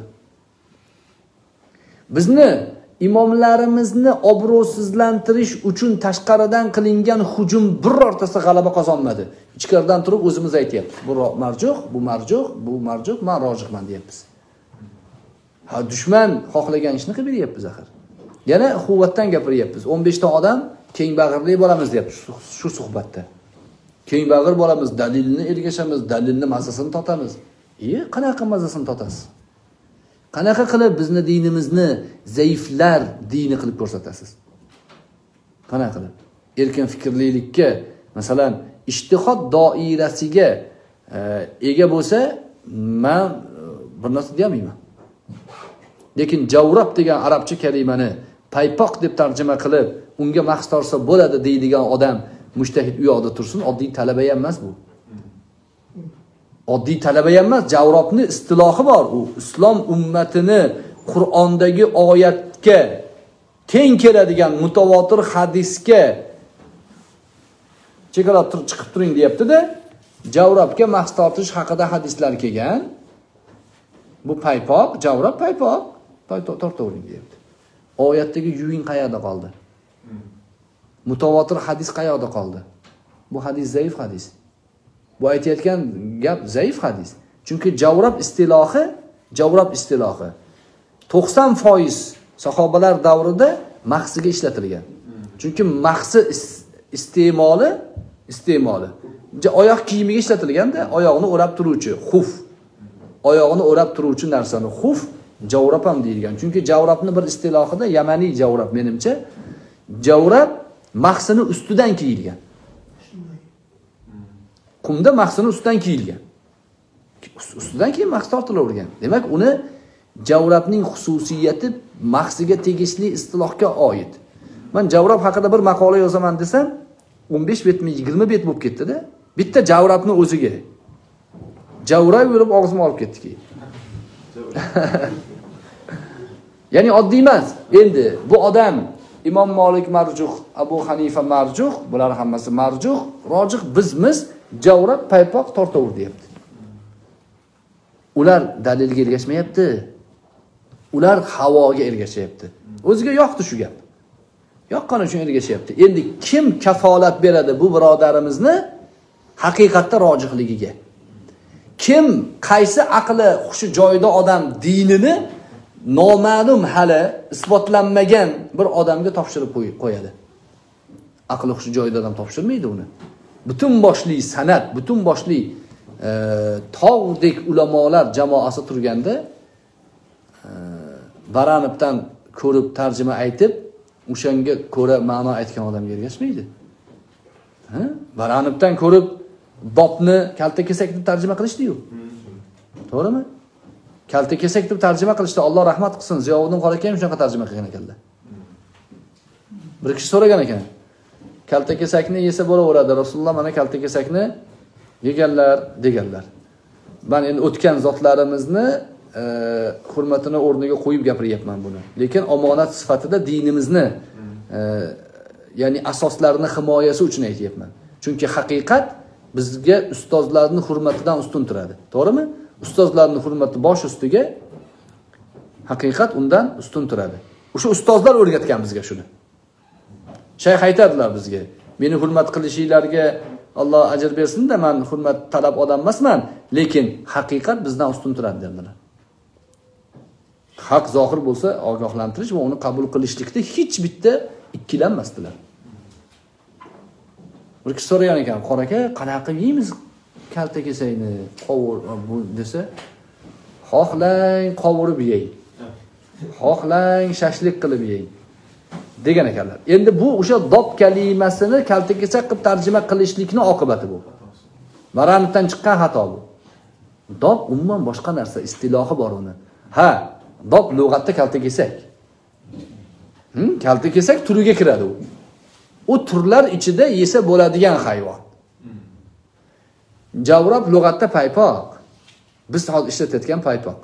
Bizni imomlarimizni obro'sizlantirish uchun tashqaridan qilingan hujum birortasi g'alaba qozonmadi. Ichkaridan turib o'zimiz aytayapmiz. Bu marjuh, bu marjuh, bu marjuh, men rojihman deyapmiz. Ha, dushman xohlagan ishni qilib beryapmiz axir. Yana quvvatdan gapiryapmiz. 15 ta odam keng bag'irli bo'lamiz deyapti shu suhbatda. Keng bag'ir bo'lamiz, dalilni ergashamiz, dalilni mazasini totamiz. Qanaqa mazasini totasiz? Qanaqa qilib bizni dinimizni zaiflar dini qilib ko'rsatasiz? Qanaqa qilib? Erkin fikrlilikka, masalan, ijtihod doirasiga ega bo'lsa, men bir narsa demayman. Lekin javrab degan arabcha kalimani paypoq deb tarjima qilib, unga mahs torsa bo'ladi deydigan odam mujtahid u yoqda tursin, oddiy talaba ham emas bu. Oddiy talaba ham emas, javrobni istilohi bor. U islom ummatini Qur'ondagi oyatga teng keladigan mutavotir hadisga chekalab chiqib turing deyapti-da, javrobga mahs tortish haqida hadislar kelgan. Bu paypoq, javrob paypoq tortavering deyapti. Oyatdagi yuving qayerda qoldi? Mutavotir hadis qayoqda qoldi? Bu hadis zaif hadis. Bu aytayotgan gap zaif hadis. Chunki javrab istilohi 90% sahobalar davrida mahsiga ishlatilgan. Chunki mahsi iste'moli oyoq kiyimiga ishlatilganda, oyoqni o'rab turuvchi xuf. Oyog'ini o'rab turuvchi narsani xuf javrab ham deyilgan. Chunki javrabni bir istilohida yamaniy javrab menimcha javrab mahsini ustidan kiyilgan. Qumda mahsini ustidan kiyilgan. Ustidan keyin mahs tortilavergan. Demak, uni javrabning xususiyati mahsiga tegishli istilohga oid. Men javrab haqida bir maqola yozaman desam, 15 betmi 20 bet bo'lib ketdi-da. Bitta javrabni o'ziga. Javray bo'lib og'zimga olib ketdik. Ya'ni oddiy emas. Endi bu odam Imom Malik marjuh, Abu Hanifa marjuh, bular hammasi marjuh, rojih bizmiz javrab paypoq tortavur deyapti. Ular dalilga ergashmayapti. Ular havoga ergashyapti. O'ziga yoqdi shu gap. Yoqqani uchun ergashyapti. Endi kim kafolat beradi bu birodarimizni haqiqatda rojihligiga? Kim qaysi aqli hushi joyida odam dinini noma'lum hali isbotlanmagan bir odamga topshirib qo'yadi? Aqli hushi joyida odam topshirmaydi uni. Butun boshli san'at, butun boshli tog'dek ulamolar jamoasi turganda Baranovdan ko'rib tarjima aytib, o'shanga ko'ra ma'no aytgan odamga ergashmaydi. Baranovdan ko'rib bobni kalta kesak deb tarjima qilishdi-yu. To'g'rimi? Kalta kesak deb tarjima qilishdi. Alloh rahmat qilsin. Ziyovuddin Qorakiy ham shunaqa tarjima qilgan ekanlar. Bir kishi so'ragan ekan. Kalta kesakni yesa bo'laveradi. Rasululloh mana kalta kesakni yeganlar deganlar. Men endi o'tgan zotlarimizni hurmatini o'rniga qo'yib gapiryapman buni. Lekin omonat sifatida dinimizni ya'ni asoslarini himoyasi uchun aytyapman. Chunki haqiqat bizga ustozlarning hurmatidan ustun turadi. To'g'rimi? Ustozlarning hurmati bosh ustiga, haqiqat undan ustun turadi. O'sha ustozlar o'rgatgan bizga shuni. Shayx aytadilar bizga, meni hurmat qilishinglarga Alloh ajr bersin-da, men hurmat talab odam emasman, lekin haqiqat bizdan ustun turadi dedilar. Haq zohir bo'lsa ogohlantirish va uni qabul qilishlikda hech bitta ikkilanmasdilar. Bir kishi so'ragan ekan, "Qoraka, qanaqa yeymiz kalta kesakni?" Qovur bu desa, "Xohlang qovurib yeng. Xohlang shashlik qilib yeng." degan ekanlar. Endi bu o'sha dob kalimasini kalta kesak qilib tarjima qilishlikning oqibati bu. Baranovdan chiqqan xato bu. Dob umuman boshqa narsa, istilohi bor uni. Ha, dob lug'atda kalta kesak. Kalta kesak turiga kiradi u. U turlar ichida yesa bo'ladigan hayvon. Javrab lug'atda paypoq. Biz hozir ishlatayotgan paypoq.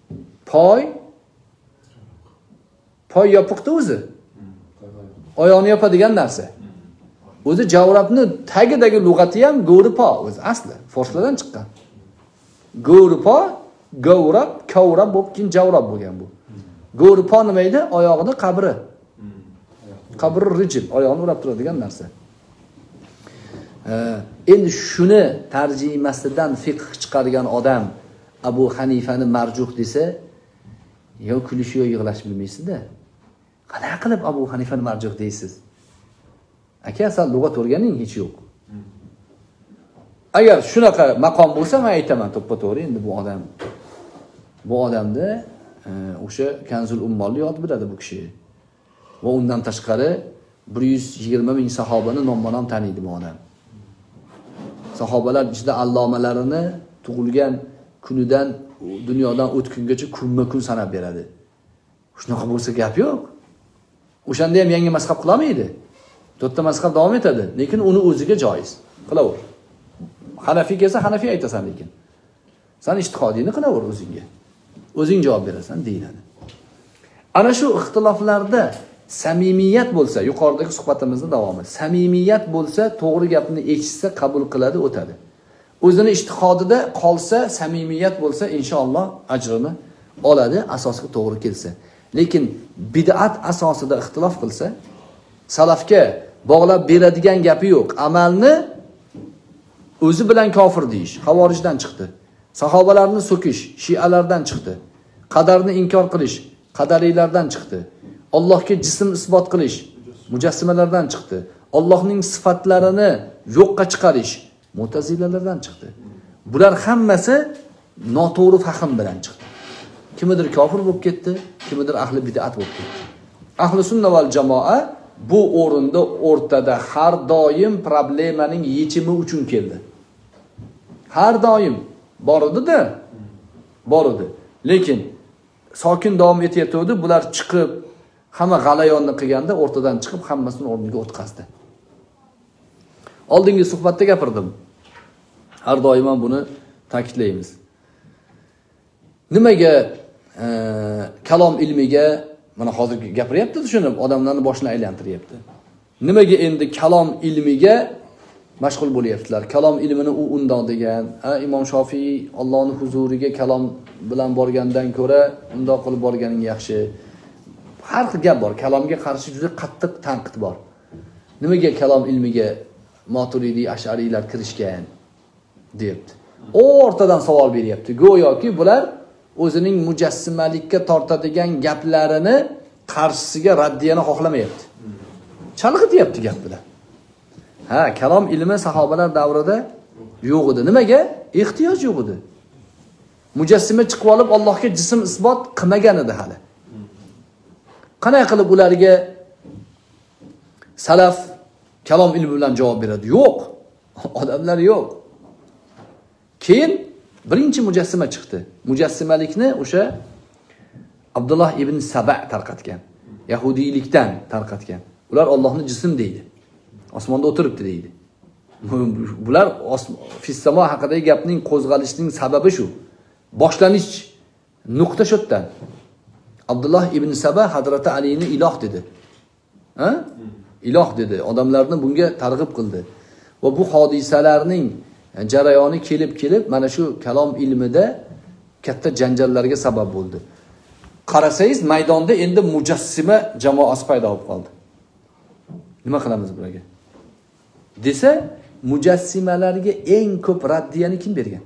Poy yopiqda o'zi. Oyoqni yopadigan narsa. O'zi javrabni tagidagi lug'ati ham go'ripo o'zi asli forslardan chiqqan. Go'ripo, gavrab, kavrab bo'lib keyin javrab bo'lgan bu. Go'ripo nima edi? Oyog'ida qabri. Qabri rijil, oyoqni urab turadigan narsa. Endi shuni tarjimasidan fiqh chiqargan odam Abu Hanifani marjuh desa, yo kulish yo yig'lash bilmaysiz-da. Qanaqa qilib Abu Hanifani marjuh deysiz? Aka, sen lug'at o'rganing hech yo'q. Agar shunaqa maqom bo'lsa, men aytaman to'ppa-to'g'ri endi bu odamda o'sha Kanzul Ummolni yod biladi bu kishi. Va undan tashqari 120 ming sahobani nomma-nom taniydi bu odam. Sahobalar ichida allomalarini tug'ilgan kunidan dunyodan o'tgungacha kunma-kun sanab beradi. Shunaqa bo'lsa gap yo'q. O'shanda ham yangi mazhab qilmaydi. To'rtta mazhab davom etadi, lekin uni o'ziga joiz. Qilaver. Hanafiy kelsa Hanafiy aytasan lekin. Sen ijtihodingni qilaver o'zingga. O'zing javob berasan deyiladi. Ana shu ixtiloflarda samimiyat bo'lsa, yuqoridagi suhbatimizning davomi. Samimiyat bo'lsa, to'g'ri gapni eshitsa qabul qiladi, o'tadi. O'zini ijtihodida qolsa, samimiyat bo'lsa, inshaalloh ajrini oladi, asosga to'g'ri kelsa. Lekin bid'at asosida ixtilof qilsa, salafga bog'lab beradigan gapi yo'q. Amalni o'zi bilan kofir deyish havorijdan chiqdi. Sahobalarni so'kish shialardan chiqdi. Qadarni inkor qilish qadariylardan chiqdi. Allohga jism isbot qilish mujassimalardan chiqdi. Allohning sifatlarini yo'qqa chiqarish mu'tazilalardan chiqdi. Bular hammasi noto'g'ri fahm bilan chiqdi. Kimidir kofir bo'lib ketdi, kimidir ahli bid'at bo'lib ketdi. Ahli sunna val jamoa bu o'rinda o'rtada har doim problemaning yechimi uchun keldi. Har doim bor edi. Lekin sokin davom etayotdi, bular chiqib hamma g'alayonni qilganda o'rtadan chiqib hammasini o'rniga o'tkazdi. Oldingi suhbatda gapirdim. Har doim ham buni ta'kidlaymiz. Nimaga kalom ilmiga mana hozir gapiryapti, tushunib, odamlarni boshini aylantiryapti. Nimaga endi kalom ilmiga mashg'ul bo'lyaptilar? Kalom ilmini u undoq degan, Imom Shofiy Allohning huzuriga kalom bilan borgandan ko'ra undoq qilib borganing yaxshi. Har xil gap bor. Kalomga qarshi juda qattiq tanqid bor. Nimaga kalom ilmiga Maturidiy Ash'ariylar kirishgan deyapti. O'rtadan savol beryapti. Go'yoki bular o'zining mujassimalikka tortadigan gaplarini qarshisiga raddiyani xohlamayapti. Chalg'ityapti gap bilan. Kalom ilmi sahobalar davrida yo'q edi. Nimaga? Ehtiyoj yo'q edi. Mujassima chiqib olib Allohga jism isbot qilmagan edi hali. Qanday qilib ularga salaf kalom ilmi bilan javob beradi? Yo'q. Odamlar yo'q. Keyin birinchi mujassima chiqdi. Mujassimalikni o'sha Abdullah ibn Saba tarqatgan. Yahudiylikdan tarqatgan. Ular Allohni jism deydi. Osmonda o'tiribdi deydi. Bular fissamo haqidagi gapning qo'zg'alishining sababi shu. Boshlanish nuqta shu yerdan. Abdullah ibn Saba Hazrati Alini iloh dedi. Iloh dedi. Odamlarni bunga targ'ib qildi. Va bu hodisalarning jarayoni kelib mana shu kalom ilmida katta janjallarga sabab bo'ldi. Qarasangiz maydonda endi mujassima jamoasi paydo bo'lib qoldi. Nima qilamiz bularga? Desa, mujassimalarga eng ko'p raddiyani kim bergan?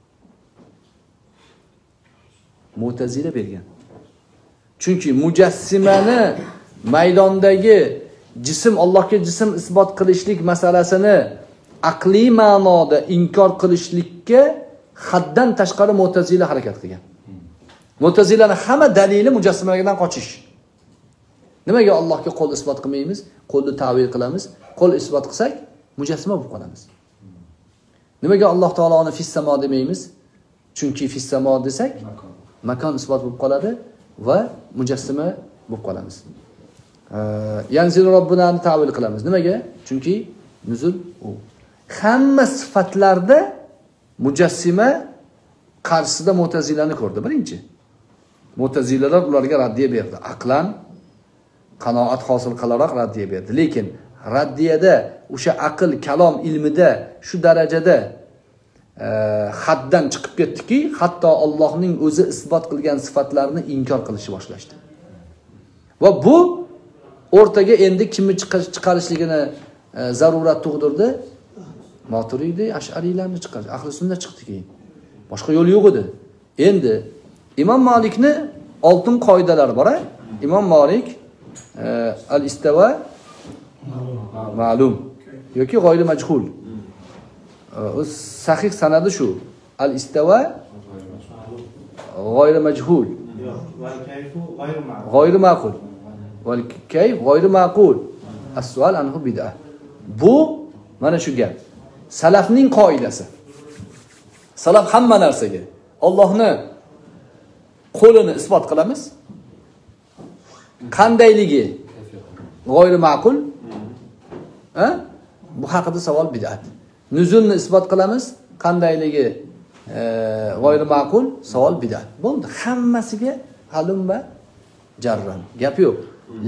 Mu'tazila bergan. Chunki mujassimani maydondagi jism Allohga jism isbot qilishlik masalasini aqliy ma'noda inkor qilishlikka haddan tashqari Mu'tazila harakat qilgan. Mu'tazilaning hamma dalili mujassimalardan qochish. Nimaga Allohga qo'l isbot qilmaymiz? Qo'lni ta'vil qilamiz. Qo'l isbot qilsak, mujassima bo'lib qolamiz. Nimaga Alloh taoloni fissamo demaymiz? Chunki fissamo desak, makon isbot bo'lib qoladi va mujassima bo'lib qolamiz. Yanzil Robbunani ta'vil qilamiz. Nimaga? Chunki nuzul u. Hamma sifatlarda mujassima qarshisida Mu'tazilani ko'rdi birinchi. Mu'tazilalar ularga raddiya berdi. Aqlan qanoat hosil qilaroq raddiya berdi. Lekin raddiyada o'sha aql kalom ilmida shu darajada haddan chiqib ketdiki, hatto Allohning o'zi isbot qilgan sifatlarini inkor qilishni boshlashdi. Va bu o'rtaga endi kimni chiqarishligini zarurat tug'dirdi? Maturidiy Ash'ariylarni chiqarish. Ahli sunna chiqdi keyin. Boshqa yo'l yo'q edi. Endi Imom Malikni oltin qoidalari bor. Imom Malik al-istawa ma'lum yoki g'oyri majhul. Sahih sanadi shu. Al-istawa g'oyri majhul. G'oyri ma'qul. Wal kayf g'oyri ma'qul. As-sual anhu bid'ah. Bu mana shu gap. Salafning qoidasi. Salaf hamma narsaga Allohni qo'lini isbot qilamiz. Qandayligi g'oyri ma'qul? Bu haqida savol bid'at. Nuzulni isbot qilamiz. Qandayligi g'oyri ma'qul? Savol bid'at. Bo'ldi. Hammasiga halum va jarran. Gap yo'q.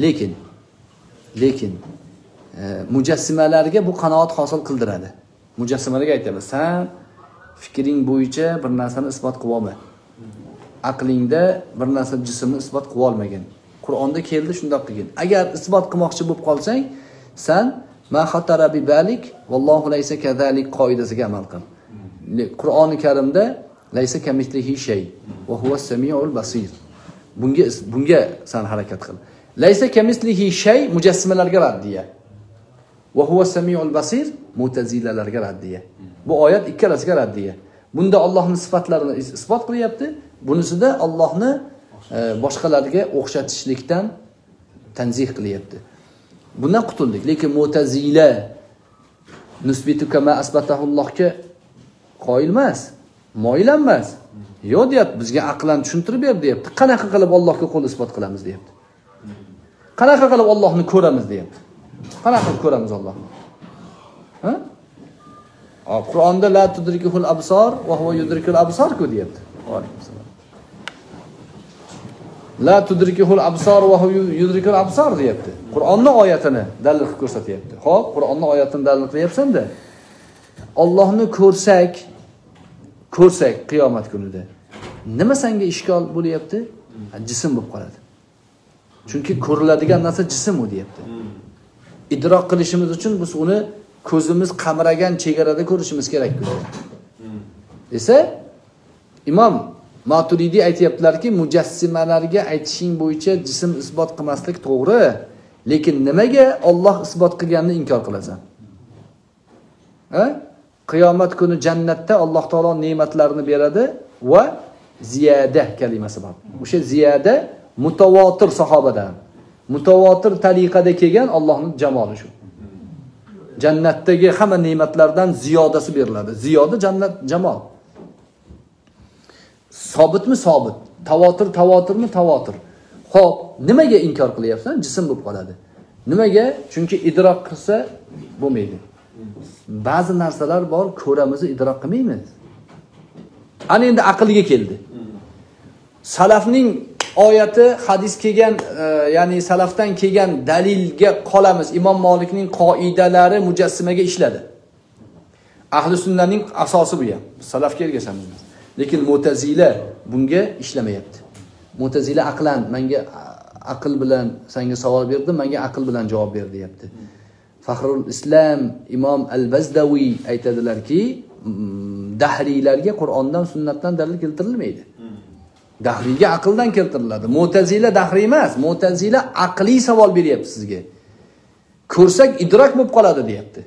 Lekin mujassimalarga bu qanoat hosil qildiradi. Mujassimalarga aytamiz, sen fikring bo'yicha bir narsani isbot qilib olma. Aqlingda bir narsa jismni isbot qilib olmagan. Qur'onda keldi shunday qilgan. Agar isbot qilmoqchi bo'lib qolsang, sen Ma xatara bi balik vallohu laysa kazalik qoidasiga amal qil. Qur'oni Karimda laysa kamithlihi shay va huwas samiul basir. Bunga sen harakat qil. Laysa kamithlihi shay mujassimalarga raddiya. Va huwas samiul basir mu'tazilalarga raddiya. Bu oyat ikkalasiga raddiya. Bunda Allohning sifatlarini isbot qilyapti. Bunisida Allohni boshqalarga o'xshatishlikdan tanzih qilyapti. Bundan qutuldik. Lekin Mu'tazila nisbitu kama asbatahullohga qoyil emas, moyil emas. Yo'q deyapti, bizga aqlan tushuntirib ber deyapti. Qanaqa qilib Allohga qo'l isbot qilamiz deyapti. Qanaqa qilib Allohni ko'ramiz deyapti. Qanaqa qilib ko'ramiz Allohni? Ha? Qur'onda la tudrikul absar va huwa yudrikul absar-ku deyapti. La tudrikul absar va huwa yudrikul absar deyapti. Qur'onning oyatini dalil qilib ko'rsatyapti. Xo'p, Qur'onning oyatini dalil qilyapsan-da. Allohni ko'rsak qiyomat kunida nima senga ishkol bo'lyapti? Jism bo'lib qoladi. Chunki ko'riladigan narsa jism u deyapti. Idrok qilishimiz uchun biz uni ko'zimiz qamragan chegarada ko'rishimiz kerak bo'ladi. Esa Imom Maturidi aytayaptilarki, mujassimalarga aytishing bo'yicha jism isbot qilmaslik to'g'ri, lekin nimaga Alloh isbot qilganini inkor qilasan? Ha? Qiyomat kuni jannatda Alloh taolo ne'matlarini beradi va ziyada kalimasi bor. O'sha ziyada mutavotir sahobadan, mutavotir tariqada kelgan Allohning jamoli shu. Jannatdagi hamma ne'matlardan ziyodasi beriladi. Ziyoda jannat jamol. Sobitmi sobit? Tavotirmi tavotir? Xo'p, nimaga inkor qilyapsan? Jism bo'lib qoladi. Nimaga? Chunki idrok qilsa bo'lmaydi. Ba'zi narsalar bor, ko'ramiz, idrok qilmaymiz. Ana endi aqlga keldi. Salafning oyati, hadis kelgan, ya'ni salafdan kelgan dalilga qolamiz. Imom Malikning qoidalari mujassimaga ishladi. Ahli sunnaning asosi bu ham. Salafga ergashamiz. Lekin Mu'tazila bunga ishlamayapti. Mu'tazila aqlan menga aql bilan senga savol berdim, menga aql bilan javob ber deyapti. Faxrul Islom Imom Al-Bazdawi aytadilarki, dahriylarga Qur'ondan, sunnatdan dalil keltirilmaydi. Dahriyga aqldan keltiriladi. Mu'tazila dahriy emas, Mu'tazila aqliy savol beryapti sizga. Ko'rsak idrok bo'lib qoladi deyapti.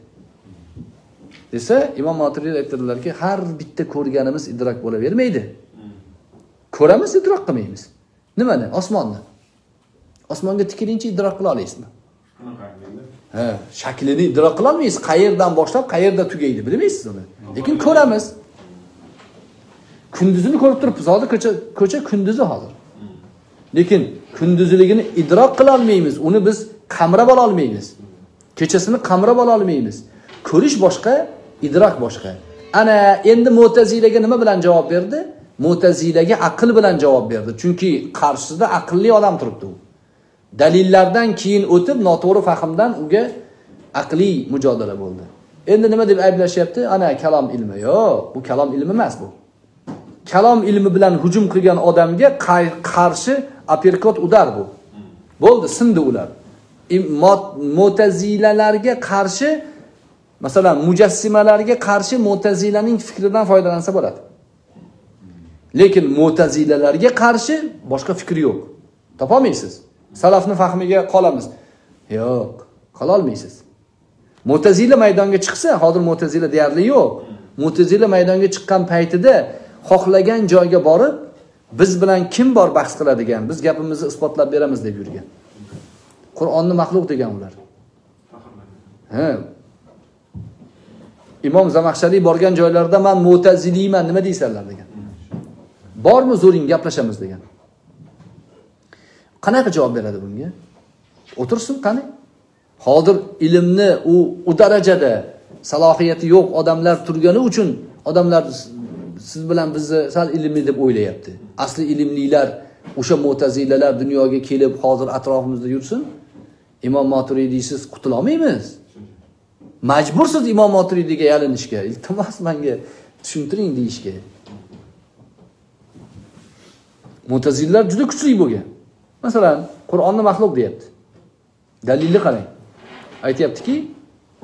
Desa, Imom Maturidi aytadilarki, har bitta ko'rganimiz idrok bo'lavermaydi. Ko'ramiz, idrok qilmaymiz. Nimani? Osmonni. Osmonga tikilincha idrok qila olasizmi? Ha, shaklini idrok qila olmaysiz. Qayerdan boshlab, qayerda tugaydi, bilmaysiz uni. Lekin ko'ramiz. Kunduzini ko'rib turibmiz. Hozir ko'cha kunduzi hozir. Lekin kunduzligini idrok qila olmaymiz. Uni biz qamrab ola olmaymiz. Kechasini qamrab ola olmaymiz. Ko'rish boshqa, idrok boshqa. Ana endi Mu'tazilaga nima bilan javob berdi? Mu'tazilaga aql bilan javob berdi. Chunki qarshisida aqlli odam turibdi u. Dalillardan keyin o'tib, noto'g'ri fahmdan unga aqliy mujodala bo'ldi. Endi nima deb ayblashyapti? Ana kalom ilmi. Yo'q, bu kalom ilmi emas bu. Kalom ilmi bilan hujum qilgan odamga qarshi aperkot udar bu. Bo'ldi, sindi ular. Mu'tazilalarga qarshi, masalan, mujassimalarga qarshi Mu'tazilaning fikridan foydalansa bo'ladi. Lekin Mu'tazilalarga qarshi boshqa fikr yo'q. Topolmaysiz. Salafning fahmiga qolamiz. Yo'q, qola olmaysiz. Mu'tazila maydonga chiqsa, hozir Mu'tazila deyarli yo'q. Mu'tazila maydonga chiqqan paytida xohlagan joyga borib, biz bilan kim bor bahs qiladigan, biz gapimizni isbotlab beramiz deb yurgan. Qur'onni maxluq degan ular. Ha. Imom Zamaxshariy borgan joylarda men Mu'taziliyman, nima deysanlar degan. Bormi zo'ring gaplashamiz degan. Qanaqa javob beradi bunga? O'tirsin qani? Hozir ilmni u darajada salohiyati yo'q odamlar turgani uchun odamlar siz bilan bizni sal ilmli deb o'ylayapti. Asli ilmlilar, o'sha Mu'tazilalar dunyoga kelib hozir atrofimizda yursin. Imom Maturidiysiz qutula olmaymiz. Majbursiz Imom Maturidiga yalinishga. Iltimos menga tushuntiring deyishga. Mu'tazilalar juda kuchli bo'lgan. Masalan, Qur'onni maxluq deyapti. Dalilni qarang. Aytayaptiki,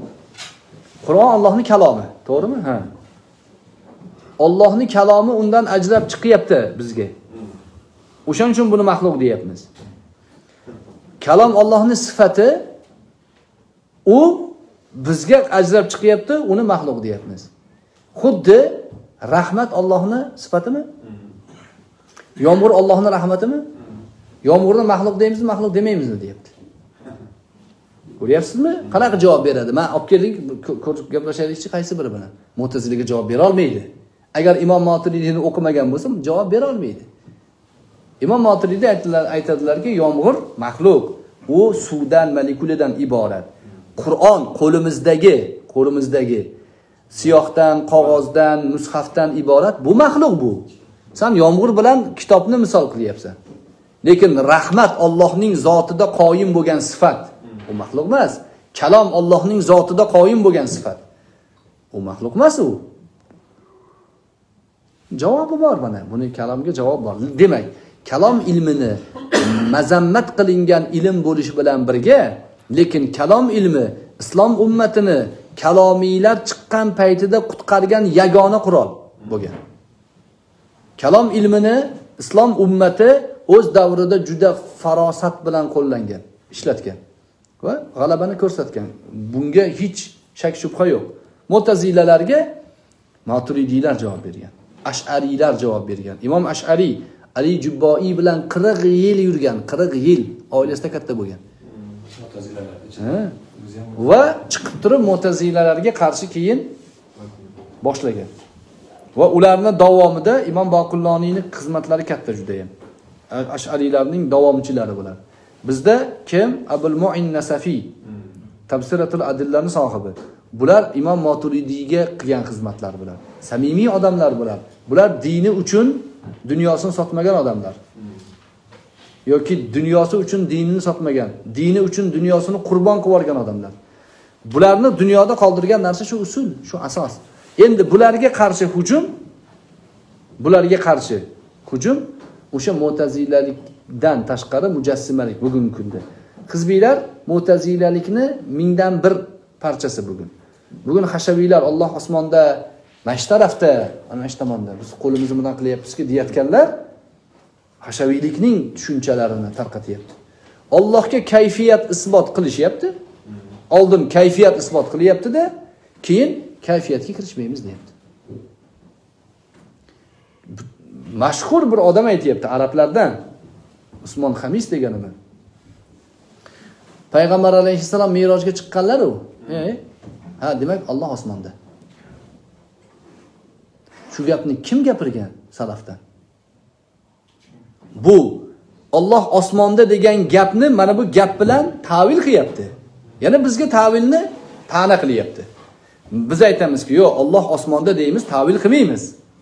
Qur'on Allohning kalomi, to'g'rimi? Ha. Allohning kalomi undan ajrab chiqyapti bizga. O'shaning uchun buni maxluq deyapmiz. Kalom Allohning sifati, u bizga ajrab chiqyapti, uni maxluq deyapmiz. Xuddi rahmat Allohning sifatimi? Yomg'ir Allohning rahmatimi? Yomg'irni maxluq deymizmi, maxluq demaymizmi deyapti. Ko'ryapsizmi? Qanaqa javob beradi? Men olib keldik, ko'rib gaplashaylikchi qaysi biri bilan? Mu'taziliga javob bera olmaydi. Agar Imom Moturidiyni o'qimagan bo'lsam, javob bera olmaydi. Imom Moturidiy aytadilarki, yomg'ir maxluq, u suvdan, molekuladan iborat. Qur'on qo'limizdagi siyohdan, qog'ozdan, mushafdan iborat. Bu maxluq bu. Sen yomg'ir bilan kitobni misol qilyapsan. Lekin rahmat Allohning zotida qoyim bo'lgan sifat. U maxluq emas. Kalom Allohning zotida qoyim bo'lgan sifat. U maxluq emas u. Javobi bor mana. Buni kalomga javob bor. Demak, kalom ilmini mazammat qilingan ilm bo'lish bilan birga, lekin kalom ilmi islom ummatini kalomiylar chiqqan paytida qutqargan yagona qurol bo'lgan. Kalom ilmini islom ummati o'z davrida juda farosat bilan qo'llangan, ishlatgan va g'alabani ko'rsatgan. Bunga hech shak shubha yo'q. Mu'tazilalarga Maturidiylar javob bergan. Ash'ariylar javob bergan. Imom Ash'ari Ali Jubboi bilan 40 yil yurgan, 40 yil oilasida katta bo'lgan. Va chiqib turib Mu'tazilalarga qarshi keyin boshlagan. Va ularning davomida Imom Boqulloniyning xizmatlari katta juda ham. Ash'ariylarning davomchilari bular. Bizda kim? Abul Mu'in Nasafi, Tafsiratul Adillarning sohibi. Bular Imom Moturidiyga qilgan xizmatlar bular. Samimiy odamlar bular. Bular dini uchun dunyosini sotmagan odamlar. Yoki dunyosi uchun dinini sotmagan, dini uchun dunyosini qurbon qilib yuborgan odamlar. Bularni dunyoda qoldirgan narsa shu usul, shu asos. Endi bularga qarshi hujum o'sha Mu'tazilalikdan tashqari mujassimalik bugungi kunda. Hizbiylar Mu'tazilalikni mingdan bir parchasi bugun. Bugun hashaviylar Alloh osmonda, mana shu tarafda, ana shu tomonda biz qo'limiz bilan qilyapmiz-ki deyotganlar hashaviylikning tushunchalarini tarqatyapti. Allohga kayfiyat isbot qilishyapti. Oldin kayfiyat isbot qilyapti-da, keyin kayfiyatga kirishmaymiz deyapti. Mashhur bir odam aytayapti arablardan, Usmon Xamis deganimi. Payg'ambar alayhisalom Mirojga chiqqanlar-ku. Ha, demak Alloh osmonda. Shu gapni kim gapirgan salafdan? Bu Alloh osmonda degan gapni mana bu gap bilan ta'vil qilyapti. Yana bizga ta'vilni ta'na qilyapti. Biz aytamizki, yo'q, Alloh osmonda deymiz, ta'vil qilmaymiz.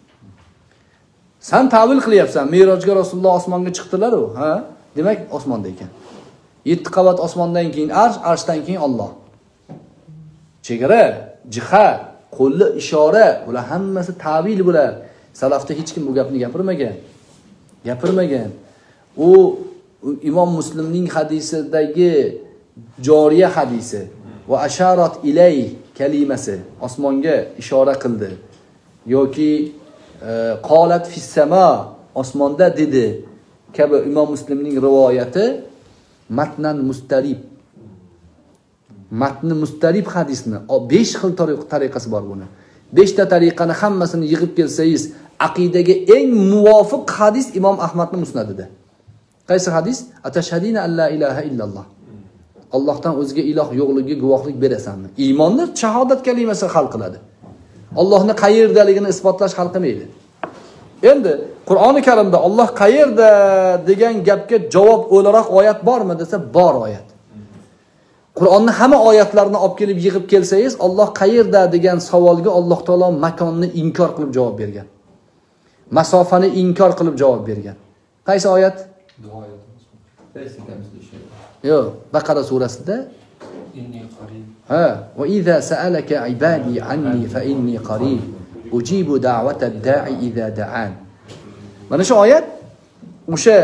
Sen ta'vil qilyapsan. Mirojga Rasululloh osmonga chiqdilar-ku, ha? Demak osmonda ekan. 7 qavat osmondan keyin arsh, arshdan keyin Alloh. Chegara, jihat, qo'lli ishora, bular hammasi ta'vil bular. Salafda hech kim bu gapni gapirmagan. U Imom Muslimning hadisidagi joriya hadisi va asharat ilay kalimasi, osmonga ishora qildi yoki qolat fis sama, osmonda dedi kabi Imom Muslimning rivoyati matnan mustarib. Matni mustarib hadisni 5 xil tariqasi bor buni. 5 ta tariqani hammasini yig'ib kelsangiz, aqidaga eng muvofiq hadis Imom Ahmadning musnadida. Qaysi hadis? Atashhadina alla ilaha illalloh. Allohdan o'zga iloh yo'qligiga guvohlik berasanmi? Iymonni shahodat kalimasi hal qiladi. Allohning qayerdaligini isbotlash hal qilmaydi. Endi Qur'oni Karimda Alloh qayerda degan gapga javob o'laroq oyat bormi desa, bor oyat. Qur'onni hamma oyatlarini olib kelib yig'ib kelsangiz, Alloh qayerda degan savolga Alloh taolo makonni inkor qilib javob bergan. Masofani inkor qilib javob bergan. Qaysi oyat? Duo oyatimiz. Yo'q, Baqara surasida Inni qarib. Ha, va idza sa'alaka ibadi anni fa inni qarib, ujibu da'wata ad-da'i idza da'an. Mana shu oyat o'sha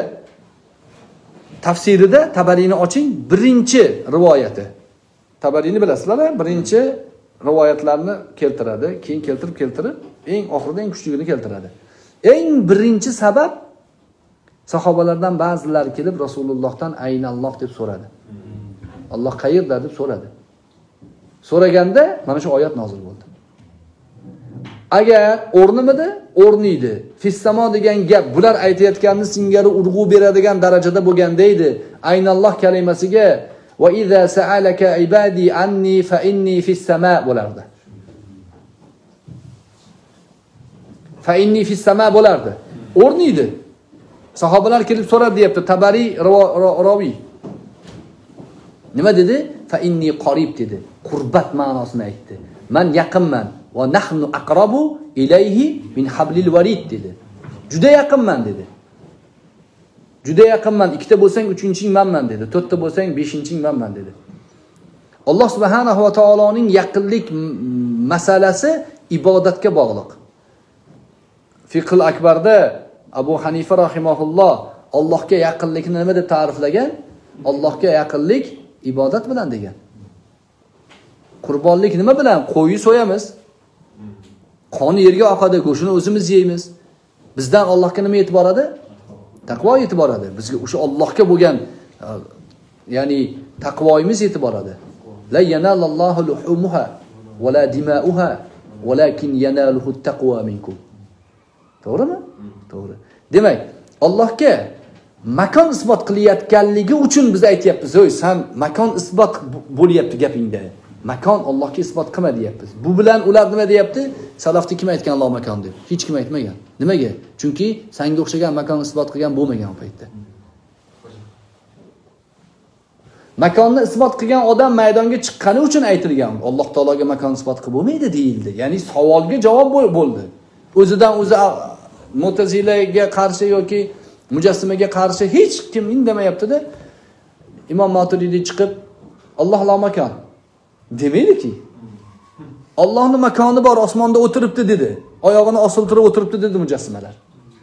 tafsirida Tabariyni oching, birinchi rivoyati. Tabariyni bilasizlar, birinchi rivoyatlarni keltiradi, keyin keltirib eng oxirida eng kuchligini keltiradi. Eng birinchi sabab sahobalardan ba'zilari kelib Rasulullohdan aynalloh deb so'radi. Alloh qayerda deb so'radi. So'raganda mana shu oyat nozil bo'ldi. Agar o'rnimida, o'rniydi. Fissamo degan gap bular aytayotganini singari urg'u beradigan darajada bo'lganda edi. Aynalloh kalimasiga va iza sa'alaka ibadi anni fa inni fissama bo'lardi. Fa inni fissama bo'lardi. O'rniydi. Sahobalar kelib so'radi deyapti. Tabari rawi. Nima dedi? Fa inni qarib dedi. Qurbat ma'nosini aytdi. Men yaqinman va nahnu aqrabu ilayhi min hablil warid dedi. Juda yaqinman dedi. Juda yaqinman. Ikkita bo'lsang, uchinching menman dedi. To'rtta bo'lsang, beshinching menman dedi. Alloh subhanahu va taoloning yaqinlik masalasi ibodatga bog'liq. Fiqh akbarda Abu Hanifa rahimahulloh Allohga yaqinlikni nima deb ta'riflagan? Allohga yaqinlik ibodat bilan degan. Qurbonlik nima bilan? Qo'yni so'yamiz. Qoni yerga oqadi, go'shini o'zimiz yeymiz. Bizdan Allohga nima yetib boradi? Taqvo yetib boradi. Bizga o'sha Allohga bo'lgan ya'ni taqvoimiz yetib boradi. La yanalallohu luhumuha va la dima'uha walakin yanaluhu taqwa minkum. To'g'rimi? To'g'ri. Demak, Allohga makon isbot qilayotganligi uchun biz aytayapmiz, "O'y, sen makon isbot bo'lyapti gapingda. Makon Allohga isbot qilma" deyapmiz. Bu bilan ular nima deyapti? Salafda kim aytgan Alloh makon deb? Hech kim aytmagan. Nimaga? Chunki senga o'xshagan makon isbot qilgan bo'lmagan paytda. Makonni isbot qilgan odam maydonga chiqqani uchun aytilgan. Alloh taologa makon isbot qilib bo'lmaydi deyildi. Ya'ni savolga javob bo'ldi. O'zidan o'zi Mu'tazilaga qarshi yoki Mujassimaga qarshi hech kim indamayapti-da. Imom Maturidiy chiqib Alloh la makon demaydi-ki. Allohning makoni bor, osmonda o'tiribdi dedi. Oyog'ini osiltirib o'tiribdi dedi mujassimalar.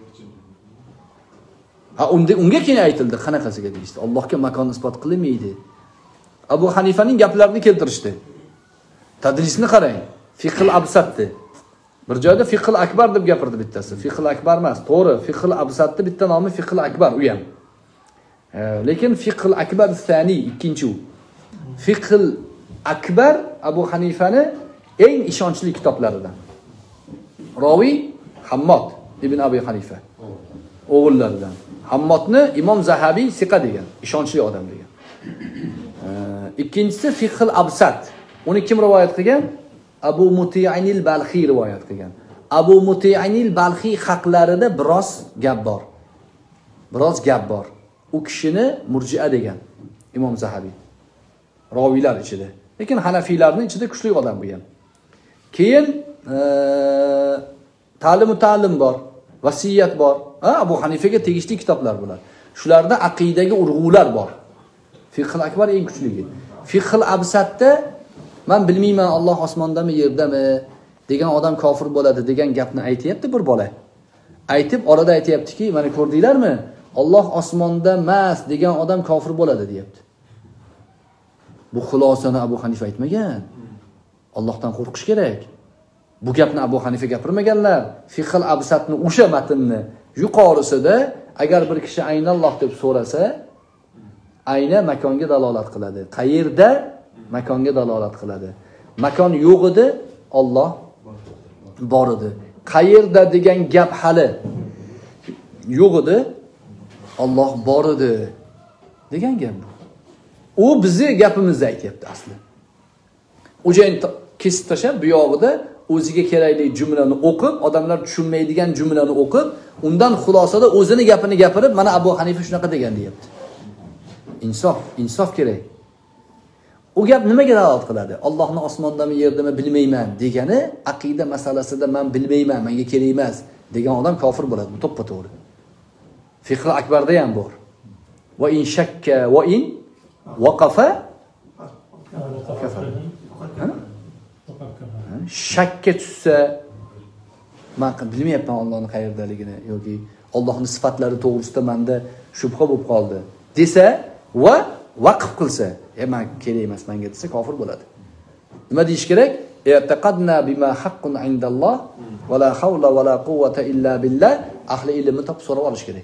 Ha, unga keyin aytildi, qanaqasiga deyishdi. Allohga makon isbot qilinmaydi. Abu Hanifaning gaplarini keltirishdi. Tadrisni qarang. Fiqh al-absatni. Bir joyda fiqh akbar deb gapirdi bittasi. Fiqh akbar emas, to'g'ri. Fiqh absatni bitta nomi fiqh akbar u ham. Lekin fiqh akbar sani ikkinchi u. Fiqh akbar Abu Hanifani eng ishonchli kitoblaridan. Rawi Hammod ibn Abi Hanifa o'g'illaridan. Hammodni Imom Zahabiy siqa degan, ishonchli odam degan. Ikkinchisi fiqh absat. Uni kim rivoyat qilgan? Abu Muti'anil Balxiy rivoyat qilgan. Abu Muti'anil Balxiy haqlarida biroz gap bor. Biroz gap bor. U kishini murji'a degan Imom Zahabiy. Roviylar ichida. Lekin Hanafiylarning ichida kuchli odam bu ham. Keyin ta'lim bor, vasiyat bor. Abu Hanifaga tegishli kitoblar bular. Shularda aqidagi urg'ular bor. Fiqh akbar eng kuchligi. Fiqh absatda men bilmayman Alloh osmondami, yerdami degan odam kofir bo'ladi degan gapni aytayapti bir bola. Aytib orada aytayaptiki, mana ko'rdinglarmi? Alloh osmonda emas degan odam kofir bo'ladi deyapti. Bu xulosani Abu Hanifa aytmagan. Allohdan qo'rqish kerak. Bu gapni Abu Hanifa gapirmaganlar. Fiqh al-absatni o'sha matnni yuqorisida agar bir kishi aynalloh deb so'rasa, ayna makonga dalolat qiladi. Qayerda? Makonga dalolat qiladi. Makon yo'q edi, Alloh bor edi. Qayerda degan gap hali yo'q edi, Alloh bor edi degan gap bu. U bizni gapimizni aytayapti asli. O'jayni kesib tashlab bu yog'ida o'ziga kerakli jumlani o'qib, odamlar tushunmaydigan jumlani o'qib, undan xulosada o'zini gapini gapirib, mana Abu Hanifa shunaqa degan deyapti. Insof kerak. U gap nimaga dalolat qiladi? Allohni osmondami, yerdami bilmayman degani aqida masalasida men bilmayman, menga kerak emas degan odam kofir bo'ladi. Bu to'ppa-to'g'ri. Fiqh akbarda ham bor. Va in shakka va in waqafa kafar. Shakka tushsa, men bilmayapman Allohning qayerdaligini yoki Allohning sifatlari to'g'risida menda shubha bo'lib qoldi desa va vaqf qilsa, men kerak emas menga desa kofir bo'ladi. Nima deyish kerak? i'taqadna bima haqqun indalloh va la havla va la quvvata illa billah ahli ilmni topib so'rab olish kerak.